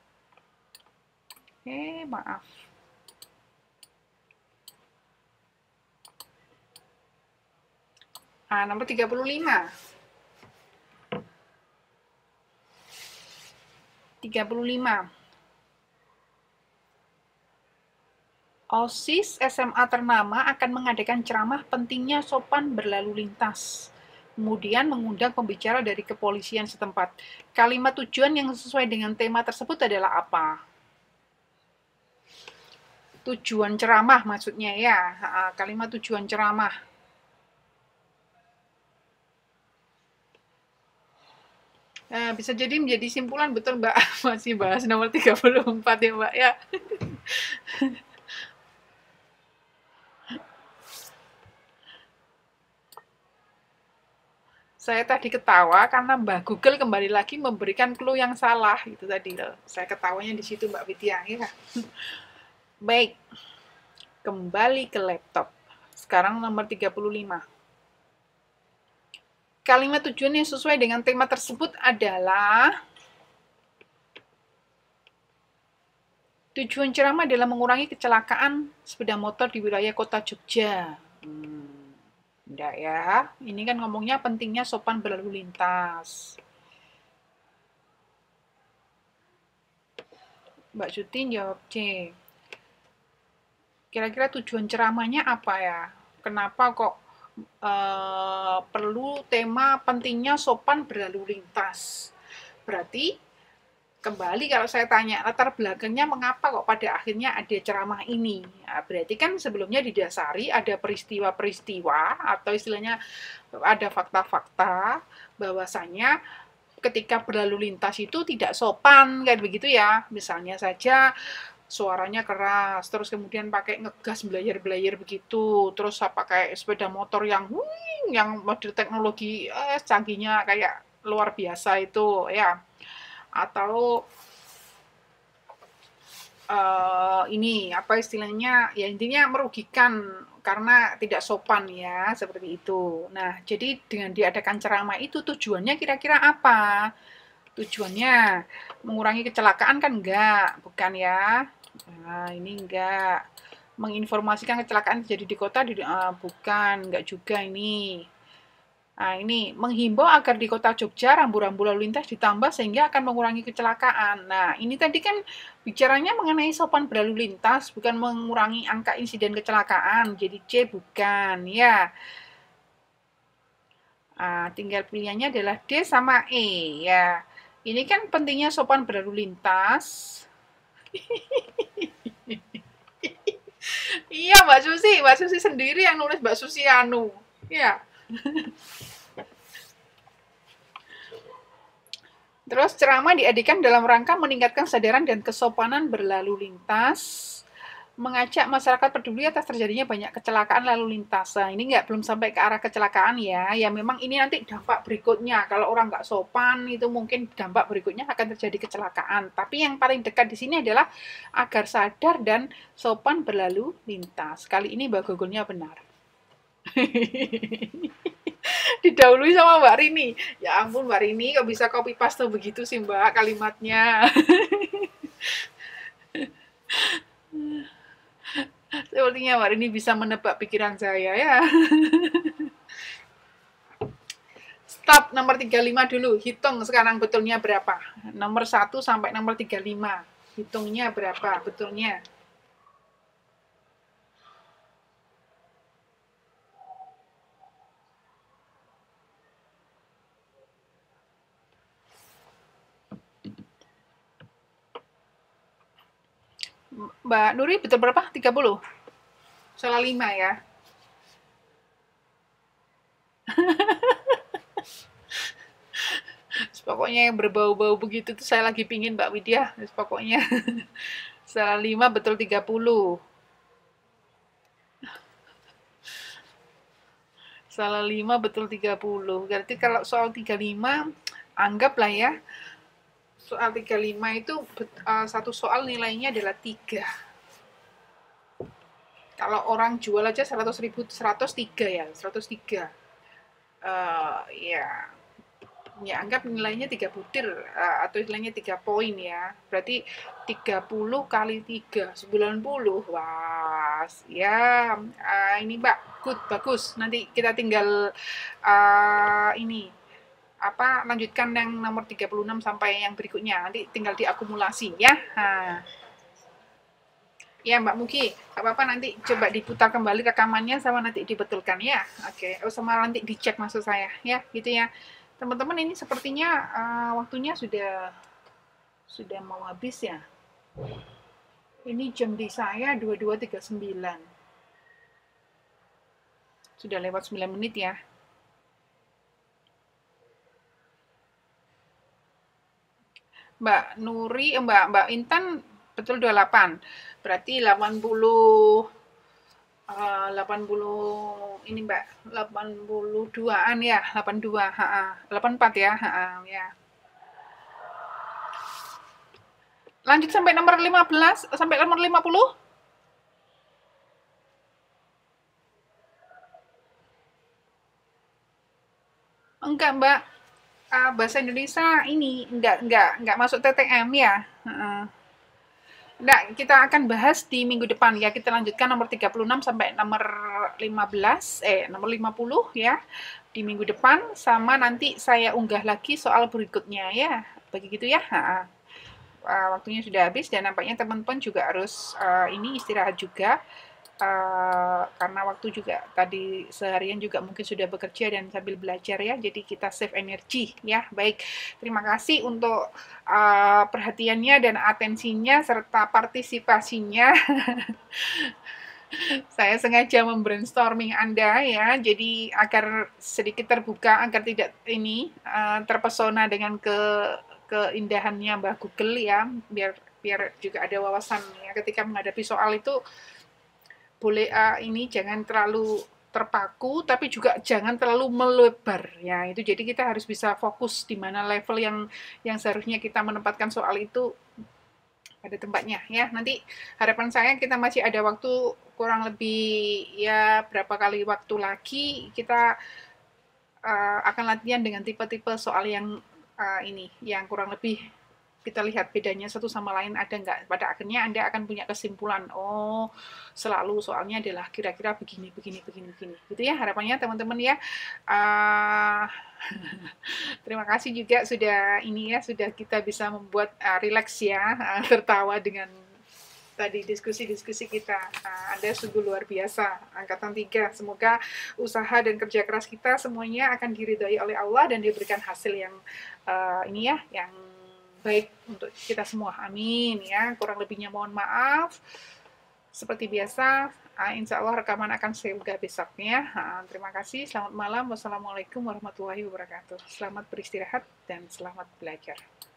[SPEAKER 1] Oke, okay, maaf. Ah, nomor tiga puluh lima. tiga puluh lima. OSIS S M A ternama akan mengadakan ceramah pentingnya sopan berlalu lintas. Kemudian mengundang pembicara dari kepolisian setempat. Kalimat tujuan yang sesuai dengan tema tersebut adalah apa? Tujuan ceramah maksudnya ya. Kalimat tujuan ceramah. Nah, bisa jadi menjadi simpulan, betul Mbak. Masih bahas nomor tiga puluh empat ya Mbak ya. Saya tadi ketawa karena Mbak Google kembali lagi memberikan clue yang salah. Itu tadi loh. Saya ketawanya di situ Mbak Widya ya. Baik. Kembali ke laptop. Sekarang nomor tiga puluh lima. Kalimat tujuan yang sesuai dengan tema tersebut adalah tujuan ceramah adalah mengurangi kecelakaan sepeda motor di wilayah kota Jogja. Hmm. Enggak ya, ini kan ngomongnya pentingnya sopan berlalu lintas. Mbak Sutin jawab C. Kira-kira tujuan ceramahnya apa ya? Kenapa kok uh, perlu tema pentingnya sopan berlalu lintas? Berarti kembali kalau saya tanya latar belakangnya mengapa kok pada akhirnya ada ceramah ini, nah, berarti kan sebelumnya didasari ada peristiwa-peristiwa atau istilahnya ada fakta-fakta bahwasanya ketika berlalu lintas itu tidak sopan kayak begitu ya, misalnya saja suaranya keras, terus kemudian pakai ngegas belayar-belayar begitu, terus pakai sepeda motor yang wing, yang model teknologi eh, canggihnya kayak luar biasa itu ya, atau uh, ini apa istilahnya ya, intinya merugikan karena tidak sopan ya, seperti itu. Nah, jadi dengan diadakan ceramah itu tujuannya kira-kira apa? Tujuannya mengurangi kecelakaan kan enggak, bukan ya? Nah, ini enggak. Menginformasikan kecelakaan terjadi di kota uh, bukan, enggak juga ini. Nah, ini menghimbau agar di kota Jogja rambu-rambu lalu lintas ditambah sehingga akan mengurangi kecelakaan. Nah, ini tadi kan bicaranya mengenai sopan berlalu lintas, bukan mengurangi angka insiden kecelakaan. Jadi C bukan, ya. Nah, tinggal pilihannya adalah D sama E, ya. Ini kan pentingnya sopan berlalu lintas. Iya, Mbak Susi. Mbak Susi sendiri yang nulis Mbak Susi Anu. Ya. Terus ceramah diadakan dalam rangka meningkatkan kesadaran dan kesopanan berlalu lintas, mengajak masyarakat peduli atas terjadinya banyak kecelakaan lalu lintas. Nah, ini nggak belum sampai ke arah kecelakaan ya. Ya memang ini nanti dampak berikutnya. Kalau orang nggak sopan itu mungkin dampak berikutnya akan terjadi kecelakaan. Tapi yang paling dekat di sini adalah agar sadar dan sopan berlalu lintas. Kali ini Mbak Google-nya benar. Didahului sama Mbak Rini. Ya ampun Mbak Rini, kok bisa copy paste begitu sih Mbak kalimatnya. Sepertinya Mbak Rini bisa menebak pikiran saya ya. Stop, nomor tiga puluh lima dulu. Hitung sekarang betulnya berapa. Nomor satu sampai nomor tiga puluh lima. Hitungnya berapa betulnya. Mbak Nuri betul berapa? tiga puluh? Salah lima ya. Pokoknya yang berbau-bau begitu tuh saya lagi pingin Mbak Widya. Pokoknya salah lima betul tiga puluh. Salah lima betul tiga puluh. Berarti kalau soal tiga puluh lima anggaplah ya. Soal tiga puluh lima itu uh, satu soal nilainya adalah tiga. Kalau orang jual aja seratus ribu, seratus tiga ya, seratus tiga. Uh, ya, ya anggap nilainya tiga butir uh, atau nilainya tiga poin ya. Berarti tiga puluh kali tiga, sembilan puluh. Wah, ya uh, ini Mbak, good, bagus. Nanti kita tinggal uh, ini apa lanjutkan yang nomor tiga puluh enam sampai yang berikutnya. Nanti tinggal diakumulasi ya. Nah, ya Mbak Muki, nggak apa-apa nanti coba diputar kembali rekamannya sama nanti dibetulkan ya. Oke, oh sama nanti dicek maksud saya ya, gitu ya. Teman-teman ini sepertinya uh, waktunya sudah sudah mau habis ya. Ini jam di saya dua puluh dua tiga puluh sembilan. Sudah lewat sembilan menit ya. Mbak Nuri, eh, Mbak Mbak Intan betul dua puluh delapan. Berarti delapan puluh uh, delapan puluh ini Mbak, delapan puluh dua-an ya, delapan puluh dua, heeh. delapan puluh empat ya, heeh, ya. Lanjut sampai nomor lima belas, sampai nomor lima puluh? Enggak, Mbak. Uh, bahasa Indonesia ini enggak enggak enggak masuk T T M ya. Heeh. Nah, kita akan bahas di minggu depan ya. Kita lanjutkan nomor tiga puluh enam sampai nomor lima belas, eh nomor lima puluh ya. Di minggu depan sama nanti saya unggah lagi soal berikutnya ya. Begitu ya. Ha. Uh, waktunya sudah habis dan nampaknya teman-teman juga harus uh, ini istirahat juga. Uh, karena waktu juga tadi seharian juga mungkin sudah bekerja dan sambil belajar ya, jadi kita save energi ya. Baik, terima kasih untuk uh, perhatiannya dan atensinya serta partisipasinya. Saya sengaja membrainstorming Anda ya, jadi agar sedikit terbuka, agar tidak ini uh, terpesona dengan ke keindahannya Mbak Google ya, biar biar juga ada wawasan ya ketika menghadapi soal itu. Boleh uh, ini jangan terlalu terpaku, tapi juga jangan terlalu melebar ya. Itu jadi kita harus bisa fokus di mana level yang yang seharusnya kita menempatkan soal itu pada tempatnya ya. Nanti harapan saya kita masih ada waktu kurang lebih ya berapa kali waktu lagi kita uh, akan latihan dengan tipe-tipe soal yang uh, ini yang kurang lebih kita lihat bedanya satu sama lain ada nggak. Pada akhirnya Anda akan punya kesimpulan, oh selalu soalnya adalah kira-kira begini, begini, begini, begini. Gitu ya harapannya teman-teman ya. Uh, terima kasih juga sudah ini ya, sudah kita bisa membuat uh, rileks ya, uh, tertawa dengan tadi diskusi-diskusi kita. Uh, Anda sungguh luar biasa, Angkatan tiga. Semoga usaha dan kerja keras kita semuanya akan diridhoi oleh Allah dan diberikan hasil yang uh, ini ya, yang baik untuk kita semua. Amin ya. Kurang lebihnya mohon maaf. Seperti biasa, insya Allah rekaman akan saya unggah besoknya. Terima kasih. Selamat malam. Wassalamualaikum warahmatullahi wabarakatuh. Selamat beristirahat dan selamat belajar.